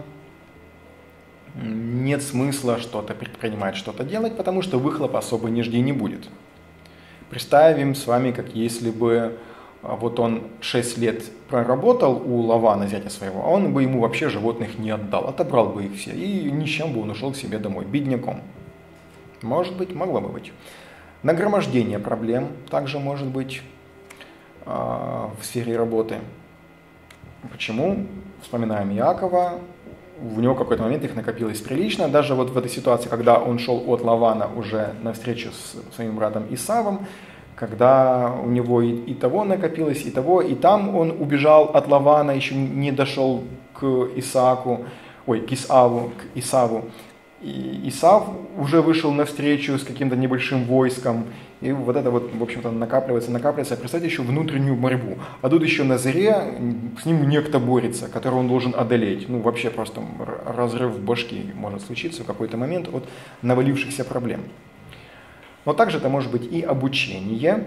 Speaker 1: нет смысла что-то предпринимать, что-то делать, потому что выхлопа особо нигде не будет. Представим с вами, как если бы вот он шесть лет проработал у Лавана, зятя своего, а он бы ему вообще животных не отдал, отобрал бы их все, и ни с чем бы он ушел к себе домой, бедняком. Может быть, могло бы быть. Нагромождение проблем также может быть э, в сфере работы. Почему? Вспоминаем Иакова, в него в какой-то момент их накопилось прилично. Даже вот в этой ситуации, когда он шел от Лавана уже на встречу с своим братом Исавом, когда у него и, и того накопилось, и того, и там он убежал от Лавана, еще не дошел к Исааку, ой, к Исаву, к Исаву. И Исав уже вышел на встречу с каким-то небольшим войском, и вот это вот, в общем-то, накапливается, накапливается. Представьте еще внутреннюю борьбу. А тут еще на заре с ним некто борется, которого он должен одолеть. Ну, вообще просто разрыв башки может случиться в какой-то момент от навалившихся проблем. Но также это может быть и обучение,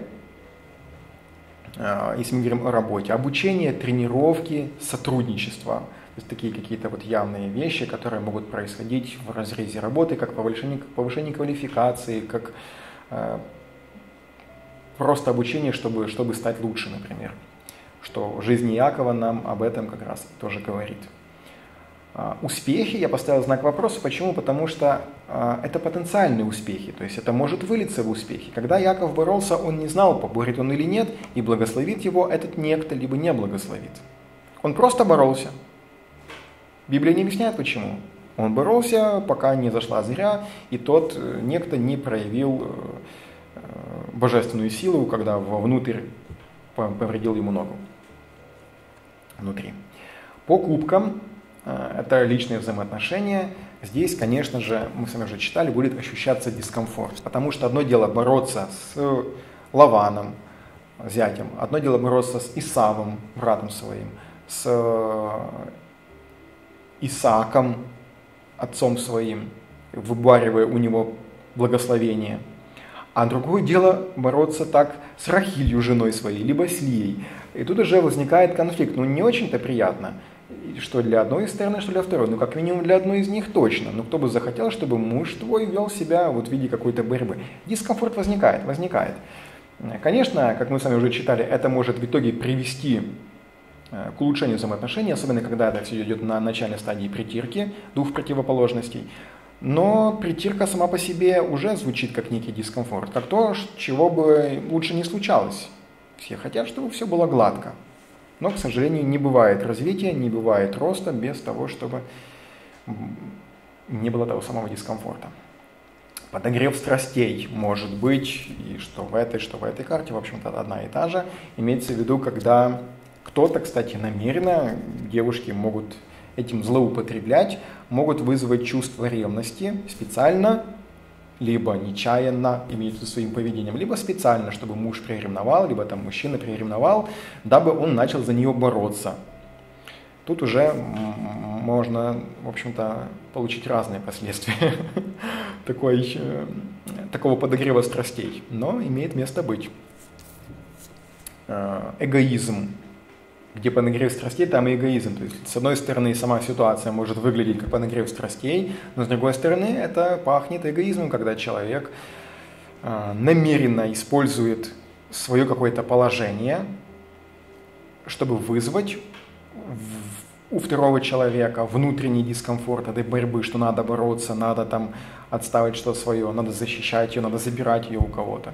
Speaker 1: если мы говорим о работе. Обучение, тренировки, сотрудничество. То есть такие какие-то вот явные вещи, которые могут происходить в разрезе работы, как повышение, повышение квалификации, как э, просто обучение, чтобы, чтобы стать лучше, например. Что жизнь Иакова нам об этом как раз тоже говорит. Э, успехи, я поставил знак вопроса. Почему? Потому что э, это потенциальные успехи, то есть это может вылиться в успехи. Когда Иаков боролся, он не знал, поборет он или нет, и благословит его этот некто, либо не благословит. Он просто боролся. Библия не объясняет, почему. Он боролся, пока не зашла заря, и тот некто не проявил божественную силу, когда вовнутрь повредил ему ногу. Внутри. По кубкам, это личные взаимоотношения, здесь, конечно же, мы с вами уже читали, будет ощущаться дискомфорт. Потому что одно дело бороться с Лаваном, зятем, одно дело бороться с Исавом, братом своим, с Исааком, отцом своим, выбаривая у него благословение. А другое дело бороться так с Рахилью, женой своей, либо с Лией. И тут уже возникает конфликт. Ну, не очень-то приятно, что для одной стороны, что для второй. Ну, как минимум для одной из них точно. Но кто бы захотел, чтобы муж твой вел себя вот в виде какой-то борьбы. Дискомфорт возникает, возникает. Конечно, как мы с вами уже читали, это может в итоге привести к улучшению взаимоотношений, особенно когда это все идет на начальной стадии притирки двух противоположностей. Но притирка сама по себе уже звучит как некий дискомфорт, как то, чего бы лучше не случалось. Все хотят, чтобы все было гладко. Но, к сожалению, не бывает развития, не бывает роста без того, чтобы не было того самого дискомфорта. Подогрев страстей может быть, и что в этой, что в этой карте, в общем-то, одна и та же. Имеется в виду, когда кто-то, кстати, намеренно, девушки могут этим злоупотреблять, могут вызвать чувство ревности специально, либо нечаянно, имеется своим поведением, либо специально, чтобы муж приревновал, либо там мужчина приревновал, дабы он начал за нее бороться. Тут уже можно, в общем-то, получить разные последствия такой, такого подогрева страстей, но имеет место быть. Эгоизм. Где подогрев страстей, там и эгоизм. То есть, с одной стороны, сама ситуация может выглядеть как подогрев страстей, но с другой стороны, это пахнет эгоизмом, когда человек э, намеренно использует свое какое-то положение, чтобы вызвать в, у второго человека внутренний дискомфорт этой борьбы, что надо бороться, надо там отставить что-то свое, надо защищать ее, надо забирать ее у кого-то.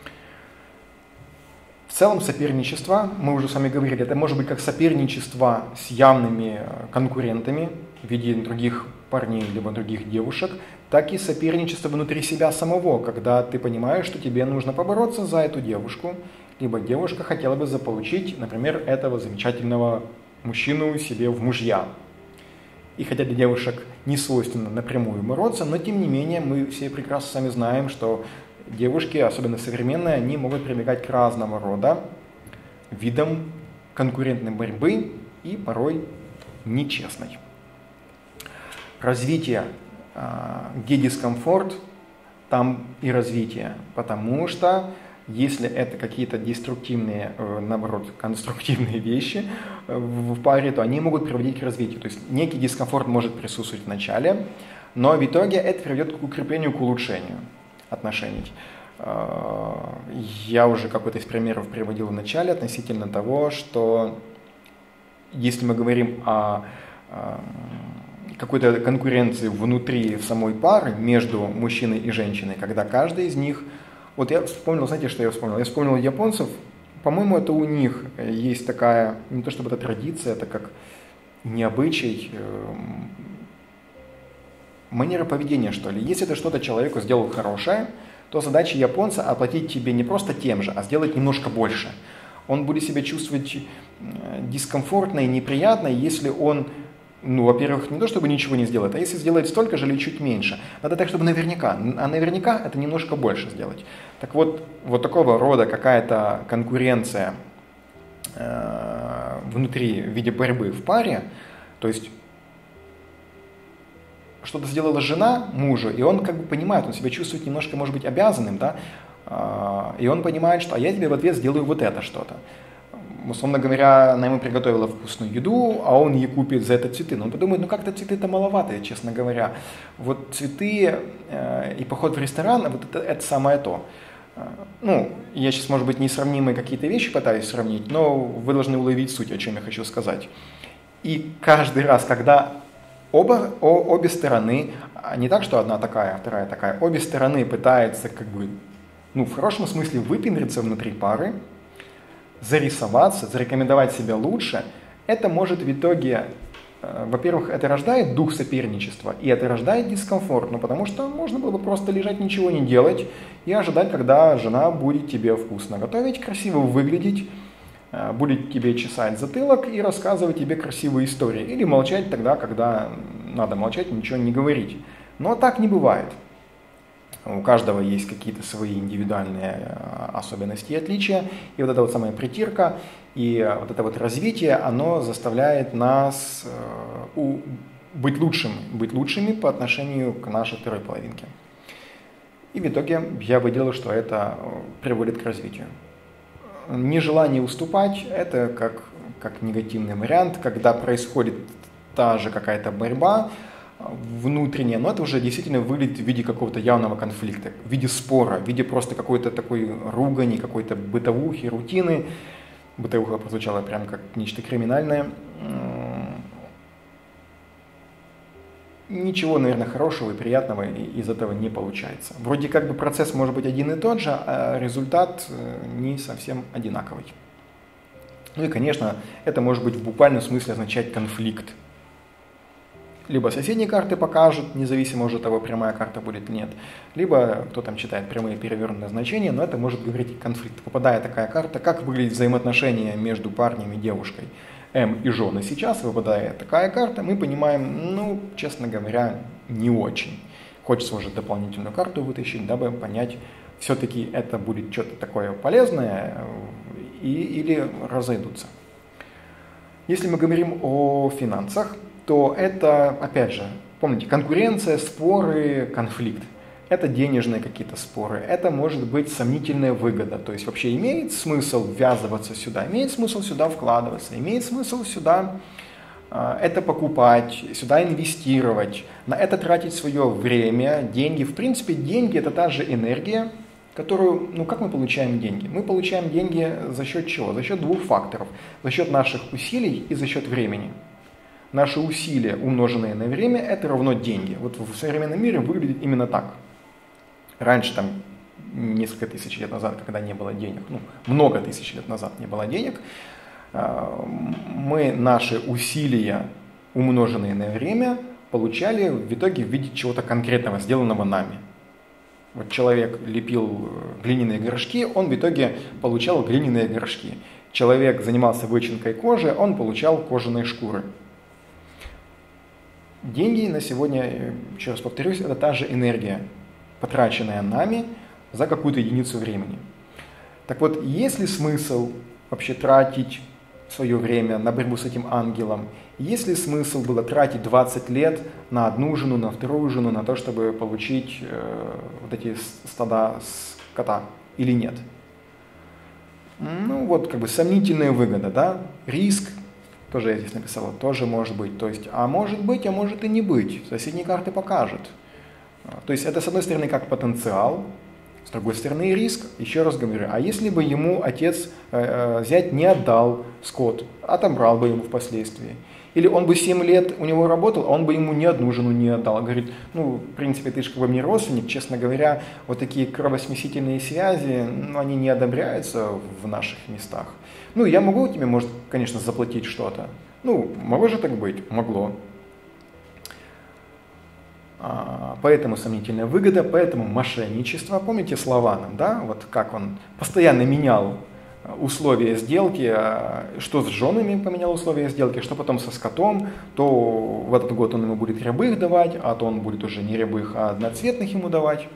Speaker 1: В целом соперничество, мы уже с вами говорили, это может быть как соперничество с явными конкурентами в виде других парней либо других девушек, так и соперничество внутри себя самого, когда ты понимаешь, что тебе нужно побороться за эту девушку, либо девушка хотела бы заполучить, например, этого замечательного мужчину себе в мужья. И хотя для девушек не свойственно напрямую бороться, но тем не менее мы все прекрасно сами знаем, что девушки, особенно современные, они могут прибегать к разного рода видам конкурентной борьбы и порой нечестной. Развитие, где дискомфорт, там и развитие, потому что если это какие-то деструктивные, наоборот, конструктивные вещи в паре, то они могут приводить к развитию. То есть некий дискомфорт может присутствовать в начале, но в итоге это приведет к укреплению, к улучшению отношений. Я уже какой-то из примеров приводил в начале относительно того, что если мы говорим о какой-то конкуренции внутри самой пары между мужчиной и женщиной, когда каждый из них... Вот я вспомнил, знаете, что я вспомнил? Я вспомнил японцев, по-моему, это у них есть такая, не то чтобы это традиция, это как не обычай, манера поведения, что ли. Если ты что-то человеку сделал хорошее, то задача японца оплатить тебе не просто тем же, а сделать немножко больше. Он будет себя чувствовать дискомфортно и неприятно, если он, ну, во-первых, не то чтобы ничего не сделает, а если сделает столько же или чуть меньше. Надо так, чтобы наверняка, а наверняка это немножко больше сделать. Так вот, вот такого рода какая-то конкуренция э, внутри в виде борьбы в паре, то есть что-то сделала жена мужу, и он как бы понимает, он себя чувствует немножко, может быть, обязанным, да, и он понимает, что а я тебе в ответ сделаю вот это что-то. Условно говоря, она ему приготовила вкусную еду, а он ей купит за это цветы. Но он подумает, ну как-то цветы-то маловатые, честно говоря. Вот цветы э, и поход в ресторан, вот это, это самое то. Ну, я сейчас, может быть, несравнимые какие-то вещи пытаюсь сравнить, но вы должны уловить суть, о чем я хочу сказать. И каждый раз, когда оба, о, обе стороны, не так, что одна такая, вторая такая, обе стороны пытаются, как бы, ну, в хорошем смысле выпендриться внутри пары, зарисоваться, зарекомендовать себя лучше, это может в итоге, э, во-первых, это рождает дух соперничества, и это рождает дискомфорт, ну, потому что можно было бы просто лежать, ничего не делать и ожидать, когда жена будет тебе вкусно готовить, красиво выглядеть, э, будет тебе чесать затылок и рассказывать тебе красивые истории, или молчать тогда, когда надо молчать, ничего не говорить. Но так не бывает. У каждого есть какие-то свои индивидуальные особенности и отличия. И вот эта вот самая притирка и вот это вот развитие, оно заставляет нас быть лучшими, быть лучшими по отношению к нашей второй половинке. И в итоге я выделил, что это приводит к развитию. Нежелание уступать – это как, как негативный вариант, когда происходит та же какая-то борьба, внутреннее, но это уже действительно выглядит в виде какого-то явного конфликта, в виде спора, в виде просто какой-то такой ругани, какой-то бытовухи, рутины. Бытовуха прозвучала прям как нечто криминальное. Ничего, наверное, хорошего и приятного из этого не получается. Вроде как бы процесс может быть один и тот же, а результат не совсем одинаковый. Ну и, конечно, это может быть в буквальном смысле означать конфликт. Либо соседние карты покажут, независимо уже от того, прямая карта будет или нет, либо кто там читает прямые перевернутые значения, но это может говорить конфликт. Попадая такая карта, как выглядят взаимоотношения между парнем и девушкой. М и жены сейчас, выпадает такая карта, мы понимаем, ну, честно говоря, не очень. Хочется уже дополнительную карту вытащить, дабы понять, все-таки это будет что-то такое полезное и, или разойдутся. Если мы говорим о финансах, то это, опять же, помните, конкуренция, споры, конфликт. Это денежные какие-то споры, это может быть сомнительная выгода. То есть вообще имеет смысл ввязываться сюда, имеет смысл сюда вкладываться, имеет смысл сюда э, это покупать, сюда инвестировать, на это тратить свое время, деньги. В принципе, деньги – это та же энергия, которую, ну как мы получаем деньги? Мы получаем деньги за счет чего? За счет двух факторов. За счет наших усилий и за счет времени. Наши усилия, умноженные на время, это равно деньги. Вот в современном мире выглядит именно так. Раньше, там, несколько тысяч лет назад, когда не было денег, ну, много тысяч лет назад не было денег, мы наши усилия, умноженные на время, получали в итоге в виде чего-то конкретного, сделанного нами. Вот человек лепил глиняные горшки, он в итоге получал глиняные горшки. Человек занимался вычинкой кожи, он получал кожаные шкуры. Деньги на сегодня, еще раз повторюсь, это та же энергия, потраченная нами за какую-то единицу времени. Так вот, есть ли смысл вообще тратить свое время на борьбу с этим ангелом? Есть ли смысл было тратить двадцать лет на одну жену, на вторую жену, на то, чтобы получить э, вот эти стада скота или нет? Ну вот, как бы сомнительная выгода, да? Риск, тоже я здесь написал, тоже может быть. То есть, а может быть, а может и не быть. Соседние карты покажут. То есть это, с одной стороны, как потенциал, с другой стороны, риск. Еще раз говорю, а если бы ему отец, э, зять не отдал скот, отобрал бы ему впоследствии? Или он бы семь лет у него работал, а он бы ему ни одну жену не отдал. Говорит, ну, в принципе, ты же как бы мне родственник, честно говоря, вот такие кровосмесительные связи, ну, они не одобряются в наших местах. Ну, я могу тебе, может, конечно, заплатить что-то. Ну, могло же так быть? Могло. Поэтому сомнительная выгода, поэтому мошенничество. Помните слова нам, да? Вот как он постоянно менял условия сделки, что с женами поменял условия сделки, что потом со скотом, то в этот год он ему будет рябых давать, а то он будет уже не рябых, а одноцветных ему давать.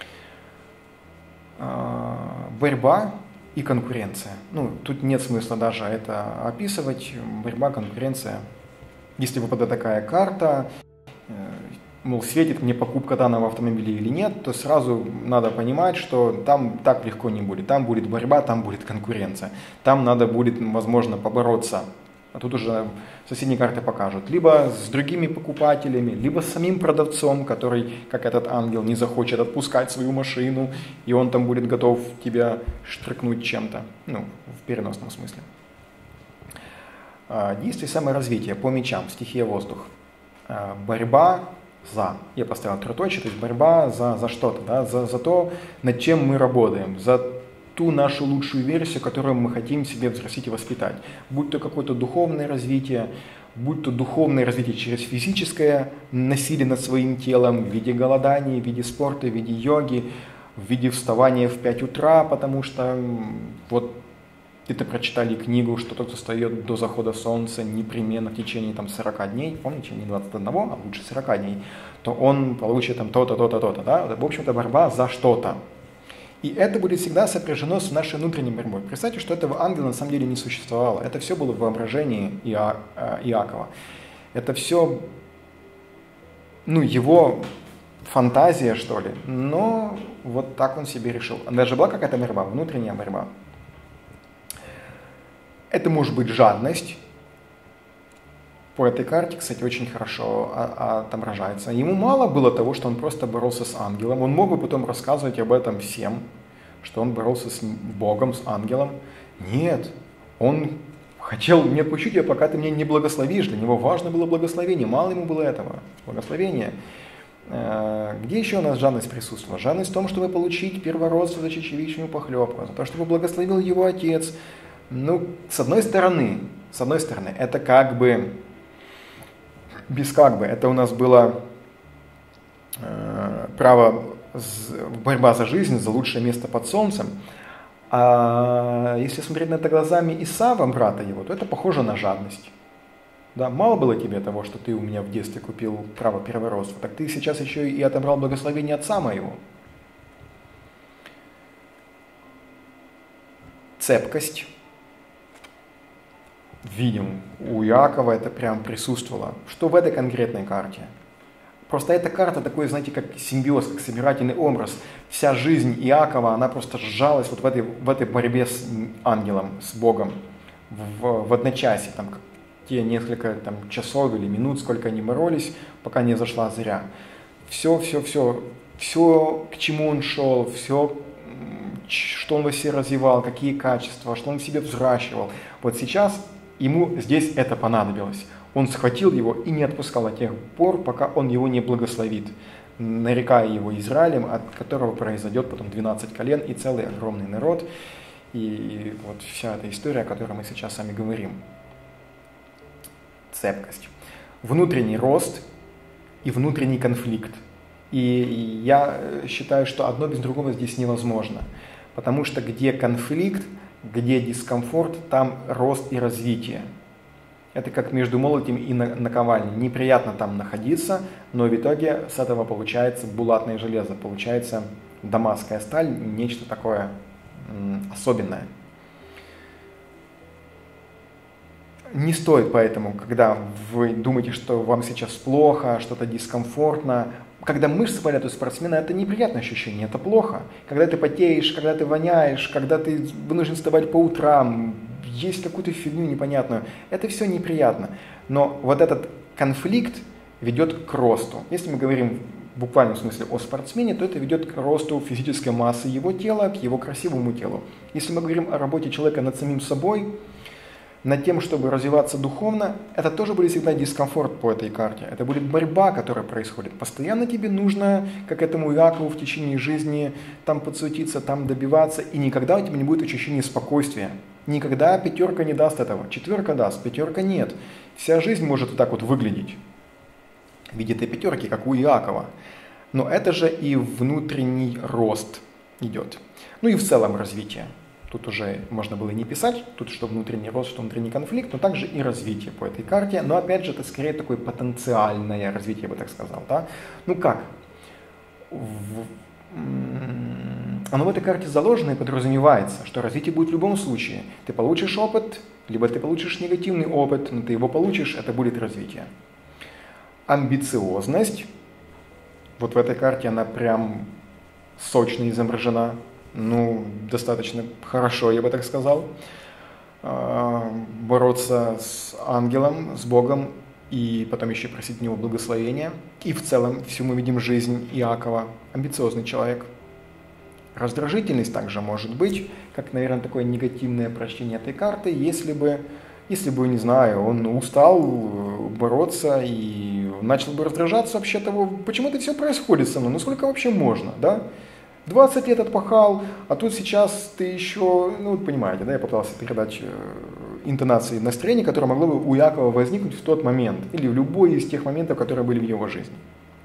Speaker 1: Борьба и конкуренция. Ну, тут нет смысла даже это описывать. Борьба, конкуренция. Если выпадает такая карта, мол, светит мне покупка данного автомобиля или нет, то сразу надо понимать, что там так легко не будет. Там будет борьба, там будет конкуренция. Там надо будет, возможно, побороться. А тут уже соседние карты покажут. Либо с другими покупателями, либо с самим продавцом, который, как этот ангел, не захочет отпускать свою машину, и он там будет готов тебя штрикнуть чем-то. Ну, в переносном смысле. Действие саморазвития по мечам, стихия воздух. Борьба за. Я поставил троточие, то есть борьба за, за что-то, да, за, за то, над чем мы работаем, за ту нашу лучшую версию, которую мы хотим себе взрастить и воспитать. Будь то какое-то духовное развитие, будь то духовное развитие через физическое насилие над своим телом в виде голодания, в виде спорта, в виде йоги, в виде вставания в пять утра, потому что вот где-то прочитали книгу, что тот, кто встает до захода солнца непременно в течение там, сорока дней, помните, не двадцати одного, а лучше сорока дней, то он получит там то-то, то-то, то-то. Да? В общем-то, борьба за что-то. И это будет всегда сопряжено с нашей внутренней борьбой. Представьте, что этого ангела на самом деле не существовало. Это все было в воображении Иа- Иакова. Это все, ну, его фантазия, что ли. Но вот так он себе решил. Даже была какая-то борьба, внутренняя борьба. Это может быть жадность. По этой карте, кстати, очень хорошо отображается. Ему мало было того, что он просто боролся с ангелом. Он мог бы потом рассказывать об этом всем, что он боролся с Богом, с ангелом. Нет, он хотел, не отпущу тебя, пока ты меня не благословишь. Для него важно было благословение, мало ему было этого. Благословение. Где еще у нас жадность присутствовала? Жадность в том, чтобы получить первородство за чечевичную похлебку, за то, чтобы благословил его отец. Ну, с одной стороны, с одной стороны, это как бы, без как бы, это у нас было э, право, борьба за жизнь, за лучшее место под солнцем. А если смотреть на это глазами Исава, брата его, то это похоже на жадность. Да, мало было тебе того, что ты у меня в детстве купил право первородства, так ты сейчас еще и отобрал благословение отца моего. Цепкость. Видим, у Иакова это прям присутствовало. Что в этой конкретной карте? Просто эта карта такой, знаете, как симбиоз, как собирательный образ. Вся жизнь Иакова, она просто сжалась вот в этой, в этой борьбе с ангелом, с Богом, в, в одночасье, там, те несколько там, часов или минут, сколько они боролись, пока не зашла заря. Все, все, все, все, к чему он шел, все, что он во себе развивал, какие качества, что он в себе взращивал. Вот сейчас ему здесь это понадобилось. Он схватил его и не отпускал до тех пор, пока он его не благословит, нарекая его Израилем, от которого произойдет потом двенадцать колен и целый огромный народ. И вот вся эта история, о которой мы сейчас с вами говорим. Цепкость. Внутренний рост и внутренний конфликт. И я считаю, что одно без другого здесь невозможно. Потому что где конфликт, где дискомфорт, там рост и развитие. Это как между молотом и наковальней. Неприятно там находиться, но в итоге с этого получается булатное железо, получается дамасская сталь, нечто такое м, особенное. Не стоит поэтому, когда вы думаете, что вам сейчас плохо, что-то дискомфортно. Когда мышцы болят у спортсмена, это неприятное ощущение, это плохо. Когда ты потеешь, когда ты воняешь, когда ты вынужден вставать по утрам, есть какую-то фигню непонятную, это все неприятно. Но вот этот конфликт ведет к росту. Если мы говорим в буквальном смысле о спортсмене, то это ведет к росту физической массы его тела, к его красивому телу. Если мы говорим о работе человека над самим собой, над тем, чтобы развиваться духовно, это тоже будет всегда дискомфорт по этой карте. Это будет борьба, которая происходит. Постоянно тебе нужно, как этому Иакову в течение жизни, там подсуетиться, там добиваться, и никогда у тебя не будет ощущения спокойствия. Никогда пятерка не даст этого. Четверка даст, пятерка нет. Вся жизнь может вот так вот выглядеть в виде этой пятерки, как у Иакова. Но это же и внутренний рост идет. Ну и в целом развитие. Тут уже можно было и не писать, тут что внутренний рост, что внутренний конфликт, но также и развитие по этой карте. Но опять же, это скорее такое потенциальное развитие, я бы так сказал. Да? Ну как? В... Оно в этой карте заложено и подразумевается, что развитие будет в любом случае. Ты получишь опыт, либо ты получишь негативный опыт, но ты его получишь, это будет развитие. Амбициозность. Вот в этой карте она прям сочно изображена. Ну, достаточно хорошо, я бы так сказал, бороться с ангелом, с Богом, и потом еще просить у него благословения. И в целом всю мы видим жизнь Иакова. Амбициозный человек. Раздражительность также может быть, как, наверное, такое негативное прочтение этой карты, если бы, если бы, не знаю, он устал бороться и начал бы раздражаться вообще того, почему это все происходит со мной, ну сколько вообще можно, да? двадцать лет отпахал, а тут сейчас ты еще, ну, вы понимаете, да, я пытался передать интонации настроения, которое могло бы у Иакова возникнуть в тот момент, или в любой из тех моментов, которые были в его жизни.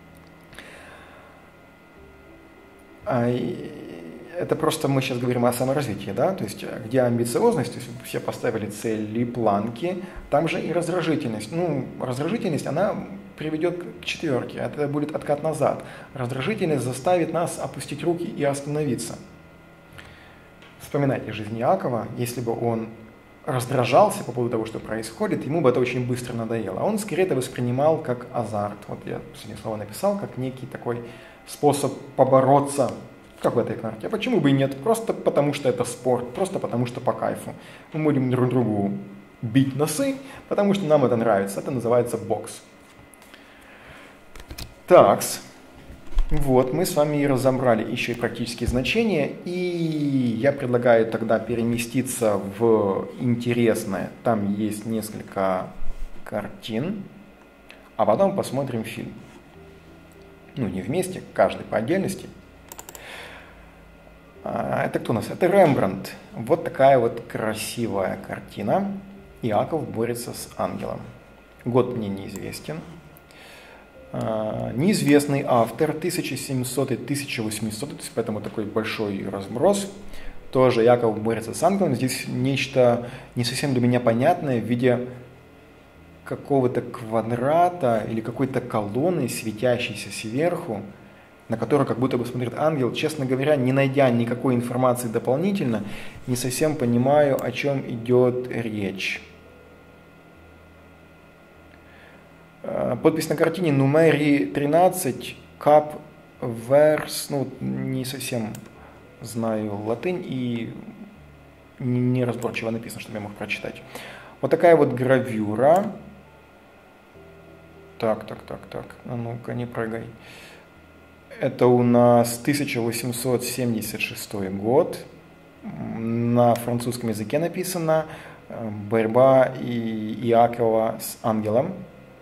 Speaker 1: Это просто мы сейчас говорим о саморазвитии, да, то есть где амбициозность, то есть все поставили цели, планки, там же и раздражительность. Ну, раздражительность, она приведет к четверке, это будет откат назад. Раздражительность заставит нас опустить руки и остановиться. Вспоминайте жизнь Иакова, если бы он раздражался по поводу того, что происходит, ему бы это очень быстро надоело. А он скорее это воспринимал как азарт. Вот я последнее слово написал, как некий такой способ побороться, как в этой карте. А почему бы и нет? Просто потому, что это спорт, просто потому, что по кайфу. Мы будем друг другу бить носы, потому что нам это нравится. Это называется бокс. Такс. Вот, мы с вами и разобрали еще и практические значения, и я предлагаю тогда переместиться в интересное. Там есть несколько картин, а потом посмотрим фильм. Ну, не вместе, каждый по отдельности. Это кто у нас? Это Рембрандт. Вот такая вот красивая картина. Иаков борется с ангелом. Год мне неизвестен. Неизвестный автор, тысяча семисотый — тысяча восьмисотый, то есть поэтому такой большой разброс. Тоже Иаков борется с ангелом. Здесь нечто не совсем для меня понятное в виде какого-то квадрата или какой-то колонны, светящейся сверху, на которую как будто бы смотрит ангел. Честно говоря, не найдя никакой информации дополнительно, не совсем понимаю, о чем идет речь. Подпись на картине Нумери тринадцать, Кап Верс, ну, не совсем знаю латынь и неразборчиво написано, чтобы я мог прочитать. Вот такая вот гравюра. Так, так, так, так, а ну-ка, не прыгай. Это у нас тысяча восемьсот семьдесят шестой год. На французском языке написано «Борьба Иакова с ангелом».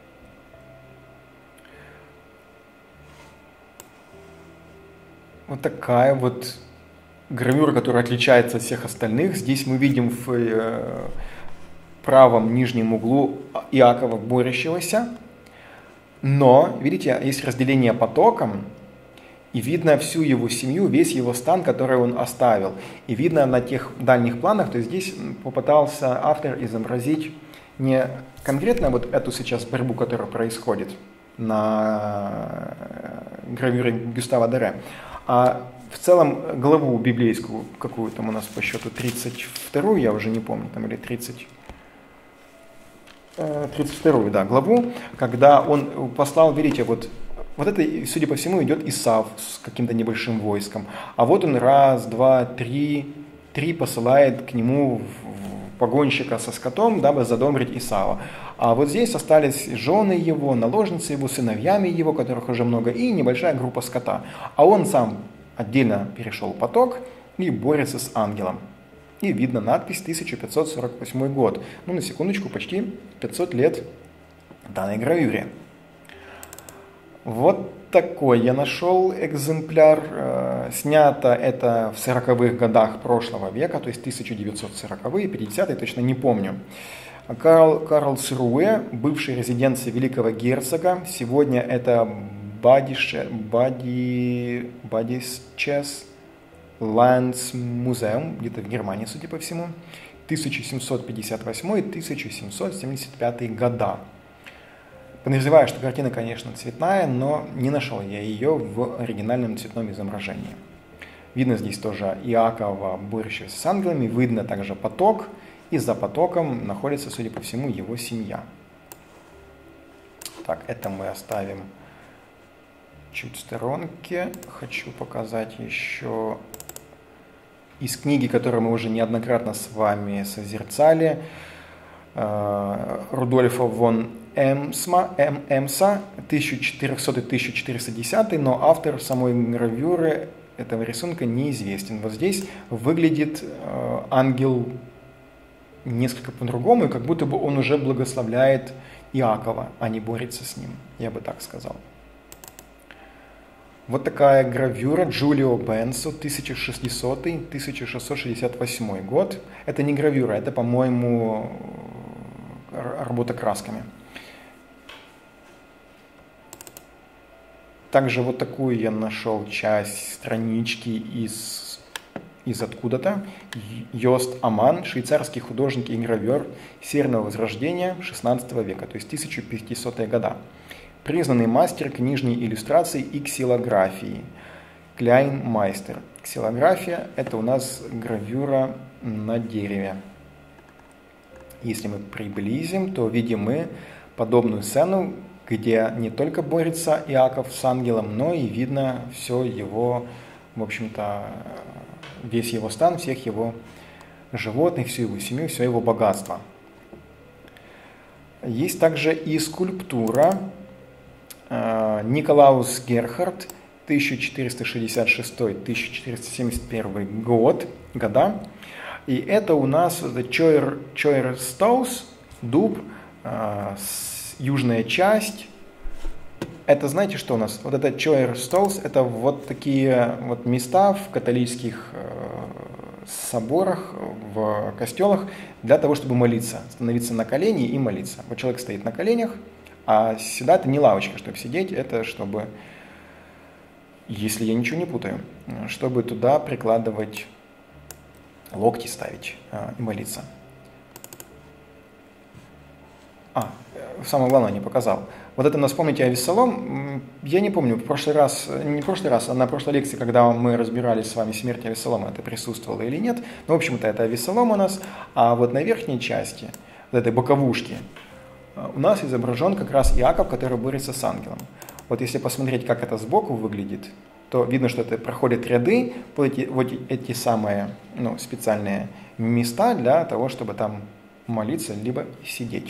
Speaker 1: Вот такая вот гравюра, которая отличается от всех остальных. Здесь мы видим в правом нижнем углу Иакова борющегося. Но, видите, есть разделение потоком, и видно всю его семью, весь его стан, который он оставил. И видно на тех дальних планах, то есть здесь попытался автор изобразить не конкретно вот эту сейчас борьбу, которая происходит на гравюре Гюстава Доре, а в целом главу библейскую, какую там у нас по счету, тридцать вторую, я уже не помню, там или тридцать... тридцать вторую, да, главу, когда он послал, видите, вот, вот это, судя по всему, идет Исав с каким-то небольшим войском. А вот он раз, два, три, три посылает к нему погонщика со скотом, дабы задобрить Исава. А вот здесь остались жены его, наложницы его, сыновьями его, которых уже много, и небольшая группа скота. А он сам отдельно перешел поток и борется с ангелом. И видно надпись тысяча пятьсот сорок восьмой год. Ну, на секундочку, почти пятьсот лет данной гравюре. Вот такой я нашел экземпляр. Снято это в сороковых годах прошлого века, то есть тысяча девятьсот сороковые, пятидесятые, точно не помню. Карл, Карлсруэ, бывшая резиденция великого герцога. Сегодня это Бадише, Бади, Бадисчес Ландсмузеум, где-то в Германии, судя по всему, тысяча семьсот пятьдесят восьмой — тысяча семьсот семьдесят пятый года. Подозреваю, что картина, конечно, цветная, но не нашел я ее в оригинальном цветном изображении. Видно здесь тоже Иакова, борющегося с ангелами, видно также поток, и за потоком находится, судя по всему, его семья. Так, это мы оставим чуть в сторонке. Хочу показать еще из книги, которую мы уже неоднократно с вами созерцали, Рудольфа фон Эмсма, Эм, Эмса, тысяча четырехсотый — тысяча четыреста десятый, но автор самой гравюры этого рисунка неизвестен. Вот здесь выглядит э, ангел несколько по-другому, и как будто бы он уже благословляет Иакова, а не борется с ним, я бы так сказал. Вот такая гравюра Джулио Бенцо, тысяча шестисотый — тысяча шестьсот шестьдесят восьмой год. Это не гравюра, это, по-моему, работа красками. Также вот такую я нашел часть странички из, из откуда-то. Йост Аман, швейцарский художник и гравер Северного Возрождения шестнадцатого века, то есть тысяча пятисотые года. Признанный мастер книжной иллюстрации и ксилографии. Кляйнмайстер. Ксилография – это у нас гравюра на дереве. Если мы приблизим, то видим мы подобную сцену, где не только борется Иаков с ангелом, но и видно все его, в общем-то, весь его стан, всех его животных, всю его семью, все его богатство. Есть также и скульптура Николаус Герхард, тысяча четыреста шестьдесят шестой — тысяча четыреста семьдесят первый год, года. И это у нас Чойер, Чойерстаус, дуб, южная часть. Это, знаете, что у нас? Вот это Чойерстаус, это вот такие вот места в католических соборах, в костелах для того, чтобы молиться, становиться на колени и молиться. Вот человек стоит на коленях, а сюда это не лавочка, чтобы сидеть, это чтобы, если я ничего не путаю, чтобы туда прикладывать локти, ставить и молиться. А, самое главное не показал. Вот это нас, помните, Авессалом, я не помню, в прошлый раз, не в прошлый раз, а на прошлой лекции, когда мы разбирались с вами смерть Авессалома, это присутствовало или нет. Но, в общем-то, это Авессалом у нас, а вот на верхней части, вот этой боковушки, у нас изображен как раз Иаков, который борется с ангелом. Вот если посмотреть, как это сбоку выглядит, то видно, что это проходят ряды, вот эти, вот эти самые ну, специальные места для того, чтобы там молиться, либо сидеть.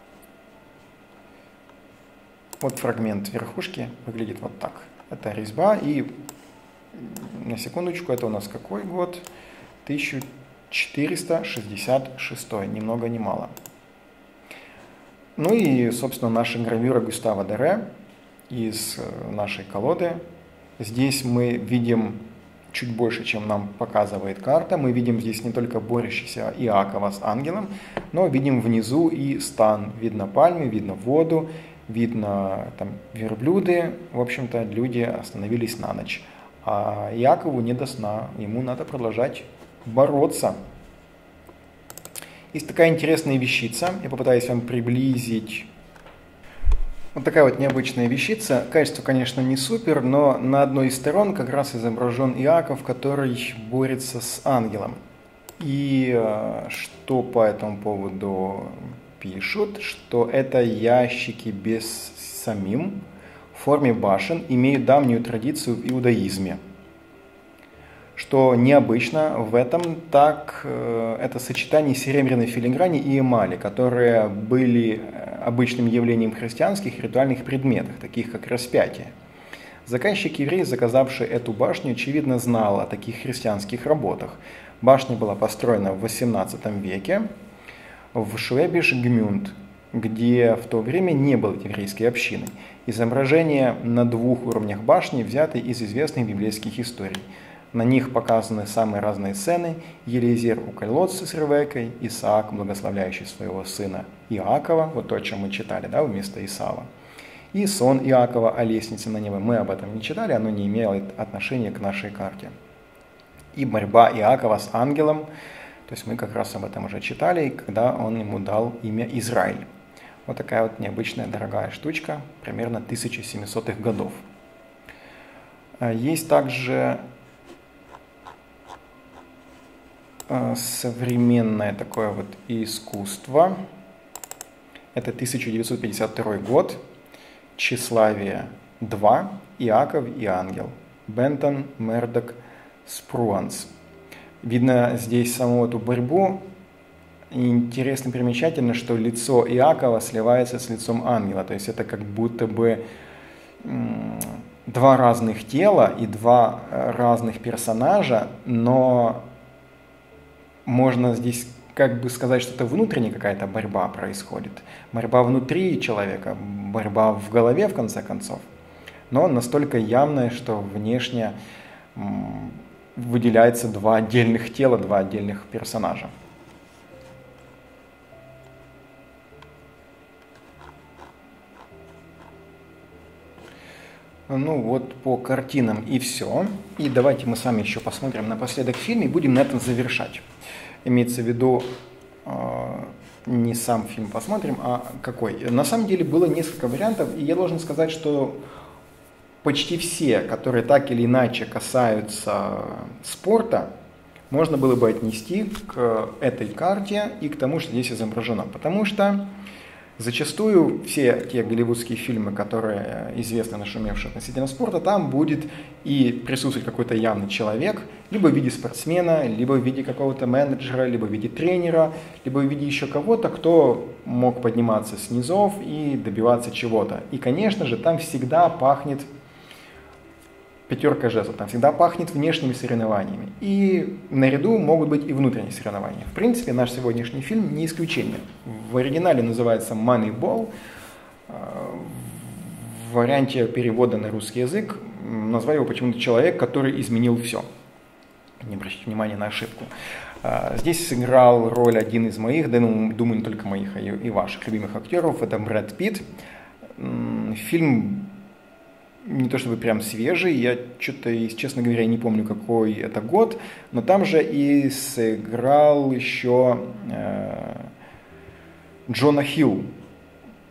Speaker 1: Вот фрагмент верхушки выглядит вот так. Это резьба, и на секундочку, это у нас какой год? тысяча четыреста шестьдесят шестой, ни много ни мало. Ну и, собственно, наша гравюра Густава Доре из нашей колоды. Здесь мы видим чуть больше, чем нам показывает карта. Мы видим здесь не только борющийся Иакова с ангелом, но видим внизу и стан. Видно пальмы, видно воду, видно там верблюды. В общем-то, люди остановились на ночь. А Иакову не до сна, ему надо продолжать бороться. Есть такая интересная вещица, я попытаюсь вам приблизить. Вот такая вот необычная вещица. Качество, конечно, не супер, но на одной из сторон как раз изображен Иаков, который борется с ангелом. И что по этому поводу пишут, что это ящики без самим в форме башен имеют давнюю традицию в иудаизме. Что необычно в этом, так это сочетание серебряной филиграни и эмали, которые были обычным явлением в христианских ритуальных предметах, таких как распятие. Заказчик-еврей, заказавший эту башню, очевидно знал о таких христианских работах. Башня была построена в восемнадцатом веке в Швебиш-Гмюнд, где в то время не было еврейской общины. Изображения на двух уровнях башни взяты из известных библейских историй. На них показаны самые разные сцены: Елизер у колодца с Ревекой, Исаак, благословляющий своего сына Иакова, вот то, о чем мы читали, да, вместо Исава, и сон Иакова о лестнице на небо. Мы об этом не читали, оно не имело отношения к нашей карте. И борьба Иакова с ангелом, то есть мы как раз об этом уже читали, когда он ему дал имя Израиль. Вот такая вот необычная дорогая штучка, примерно тысяча семисотых годов. Есть также современное такое вот искусство. Это тысяча девятьсот пятьдесят второй год. Тщеславие два. Иаков и ангел. Бентон, Мердок, Спруанс. Видно здесь саму эту борьбу. Интересно, примечательно, что лицо Иакова сливается с лицом ангела. То есть это как будто бы два разных тела и два разных персонажа, но можно здесь как бы сказать, что это внутренняя какая-то борьба происходит. Борьба внутри человека, борьба в голове, в конце концов. Но настолько явная, что внешне выделяется два отдельных тела, два отдельных персонажа. Ну вот по картинам и все. И давайте мы с вами еще посмотрим напоследок фильм и будем на этом завершать. Имеется в виду э, не сам фильм посмотрим, а какой. На самом деле было несколько вариантов, и я должен сказать, что почти все, которые так или иначе касаются спорта, можно было бы отнести к этой карте и к тому, что здесь изображено. Потому что зачастую все те голливудские фильмы, которые известны, нашумевшие относительно спорта, там будет и присутствовать какой-то явный человек, либо в виде спортсмена, либо в виде какого-то менеджера, либо в виде тренера, либо в виде еще кого-то, кто мог подниматься с низов и добиваться чего-то. И, конечно же, там всегда пахнет пятерка жезлов, там всегда пахнет внешними соревнованиями. И наряду могут быть и внутренние соревнования. В принципе, наш сегодняшний фильм не исключение. В оригинале называется Moneyball. В варианте перевода на русский язык назвали его почему-то «Человек, который изменил все». Не обращайте внимания на ошибку. Здесь сыграл роль один из моих, да, ну, думаю, не только моих, а и ваших любимых актеров. Это Брэд Питт. Фильм не то чтобы прям свежий, я что-то, честно говоря, не помню, какой это год, но там же и сыграл еще э, Джона Хилл.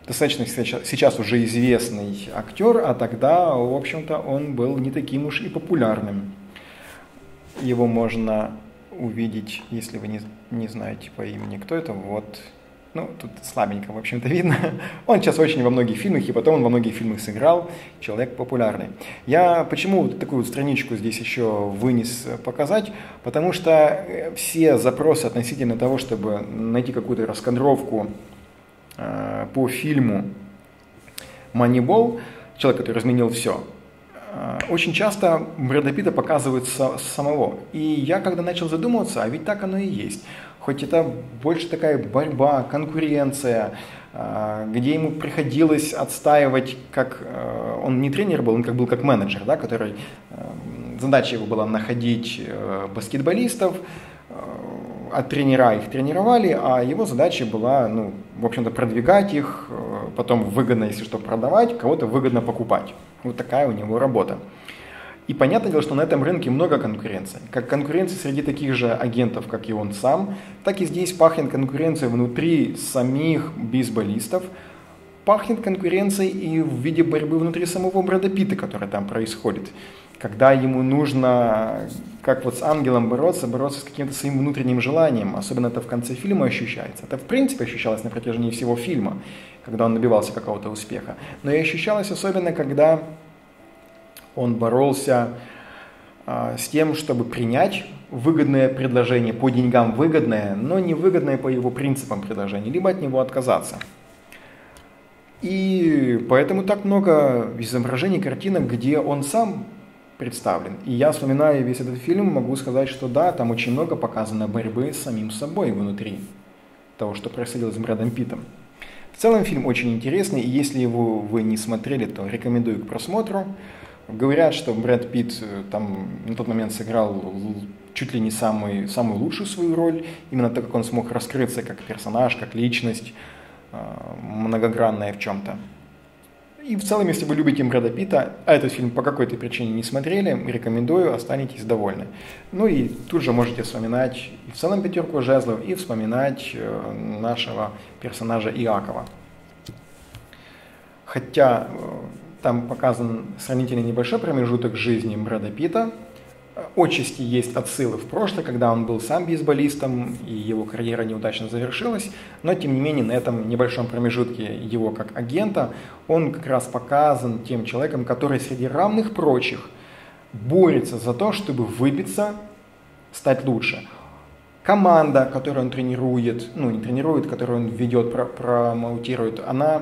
Speaker 1: достаточно сейчас уже известный актер, а тогда, в общем-то, он был не таким уж и популярным. Его можно увидеть, если вы не, не знаете по имени, кто это, вот, ну, тут слабенько, в общем-то, видно. Он сейчас очень во многих фильмах, и потом он во многих фильмах сыграл, человек популярный. Я почему такую страничку здесь еще вынес показать? Потому что все запросы относительно того, чтобы найти какую-то раскадровку э, по фильму «Манибол», человек, который изменил все, очень часто Брэда Питта показывают самого. И я когда начал задумываться, а ведь так оно и есть. Хоть это больше такая борьба, конкуренция, где ему приходилось отстаивать, как он не тренер был, он как был как менеджер, да, который, задача его была находить баскетболистов, от тренера их тренировали, а его задача была, ну, в общем-то, продвигать их, потом выгодно, если что, продавать, кого-то выгодно покупать. Вот такая у него работа. И понятное дело, что на этом рынке много конкуренции. Как конкуренции среди таких же агентов, как и он сам, так и здесь пахнет конкуренцией внутри самих бейсболистов, пахнет конкуренцией и в виде борьбы внутри самого Брэда Питта, которая там происходит. Когда ему нужно, как вот с ангелом бороться, бороться с каким-то своим внутренним желанием, особенно это в конце фильма ощущается. Это в принципе ощущалось на протяжении всего фильма, когда он добивался какого-то успеха. Но и ощущалось особенно, когда он боролся а, с тем, чтобы принять выгодное предложение, по деньгам выгодное, но невыгодное по его принципам предложение, либо от него отказаться. И поэтому так много изображений, картинок, где он сам представлен. И я, вспоминая весь этот фильм, могу сказать, что да, там очень много показано борьбы с самим собой внутри того, что происходило с Брэдом Питтом. В целом фильм очень интересный, и если его вы не смотрели, то рекомендую к просмотру. Говорят, что Брэд Питт там на тот момент сыграл чуть ли не самый, самую лучшую свою роль, именно так, как он смог раскрыться как персонаж, как личность, многогранная в чем-то. И в целом, если вы любите Брэда Питта, а этот фильм по какой-то причине не смотрели, рекомендую, останетесь довольны. Ну и тут же можете вспоминать и в целом пятерку жезлов, и вспоминать нашего персонажа Иакова. Хотя там показан сравнительно небольшой промежуток жизни Брэда Питта, отчасти есть отсылы в прошлое, когда он был сам бейсболистом, и его карьера неудачно завершилась, но тем не менее на этом небольшом промежутке его как агента он как раз показан тем человеком, который среди равных прочих борется за то, чтобы выбиться, стать лучше. Команда, которую он тренирует, ну не тренирует, которую он ведет, промоутирует, она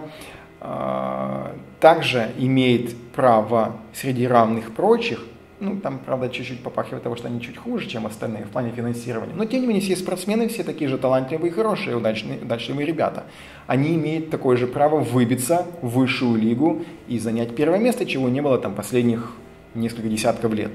Speaker 1: э, также имеет право среди равных прочих. Ну, там, правда, чуть-чуть попахивает того, что они чуть хуже, чем остальные в плане финансирования. Но, тем не менее, все спортсмены, все такие же талантливые, хорошие, удачные, удачливые ребята. Они имеют такое же право выбиться в высшую лигу и занять первое место, чего не было там последних несколько десятков лет.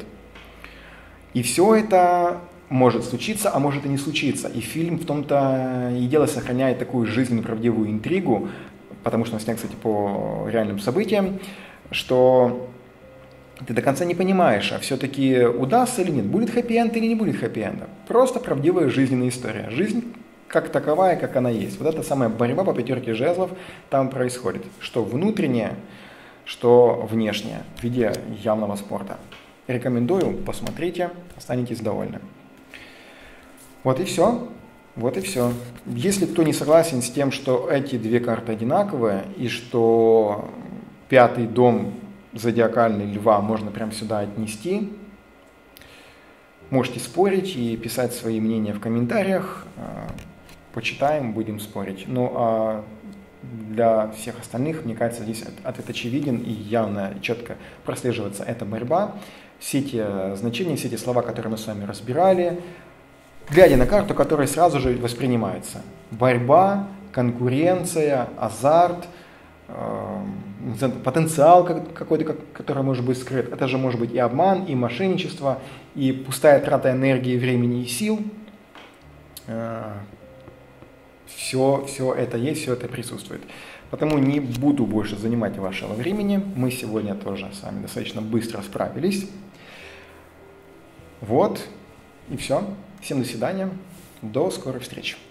Speaker 1: И все это может случиться, а может и не случиться. И фильм в том-то и дело сохраняет такую жизненную правдивую интригу, потому что он снят, кстати, по реальным событиям, что ты до конца не понимаешь, а все-таки удастся или нет, будет хэппи-энд или не будет хэппи-энда. Просто правдивая жизненная история. Жизнь как таковая, как она есть. Вот эта самая борьба по пятерке жезлов там происходит. Что внутреннее, что внешнее, в виде явного спорта. Рекомендую, посмотрите, останетесь довольны. Вот и все. Вот и все. Если кто не согласен с тем, что эти две карты одинаковые, и что пятый дом зодиакальный льва можно прямо сюда отнести, можете спорить и писать свои мнения в комментариях, почитаем, будем спорить. Ну а для всех остальных, мне кажется, здесь ответ очевиден и явно, четко прослеживается эта борьба. Все те значения, все те слова, которые мы с вами разбирали, глядя на карту, которая сразу же воспринимается. Борьба, конкуренция, азарт, потенциал какой-то, который может быть скрыт. Это же может быть и обман, и мошенничество, и пустая трата энергии, времени и сил. Все, все это есть, все это присутствует. Потому не буду больше занимать вашего времени. Мы сегодня тоже с вами достаточно быстро справились. Вот, и все. Всем до свидания. До скорой встречи.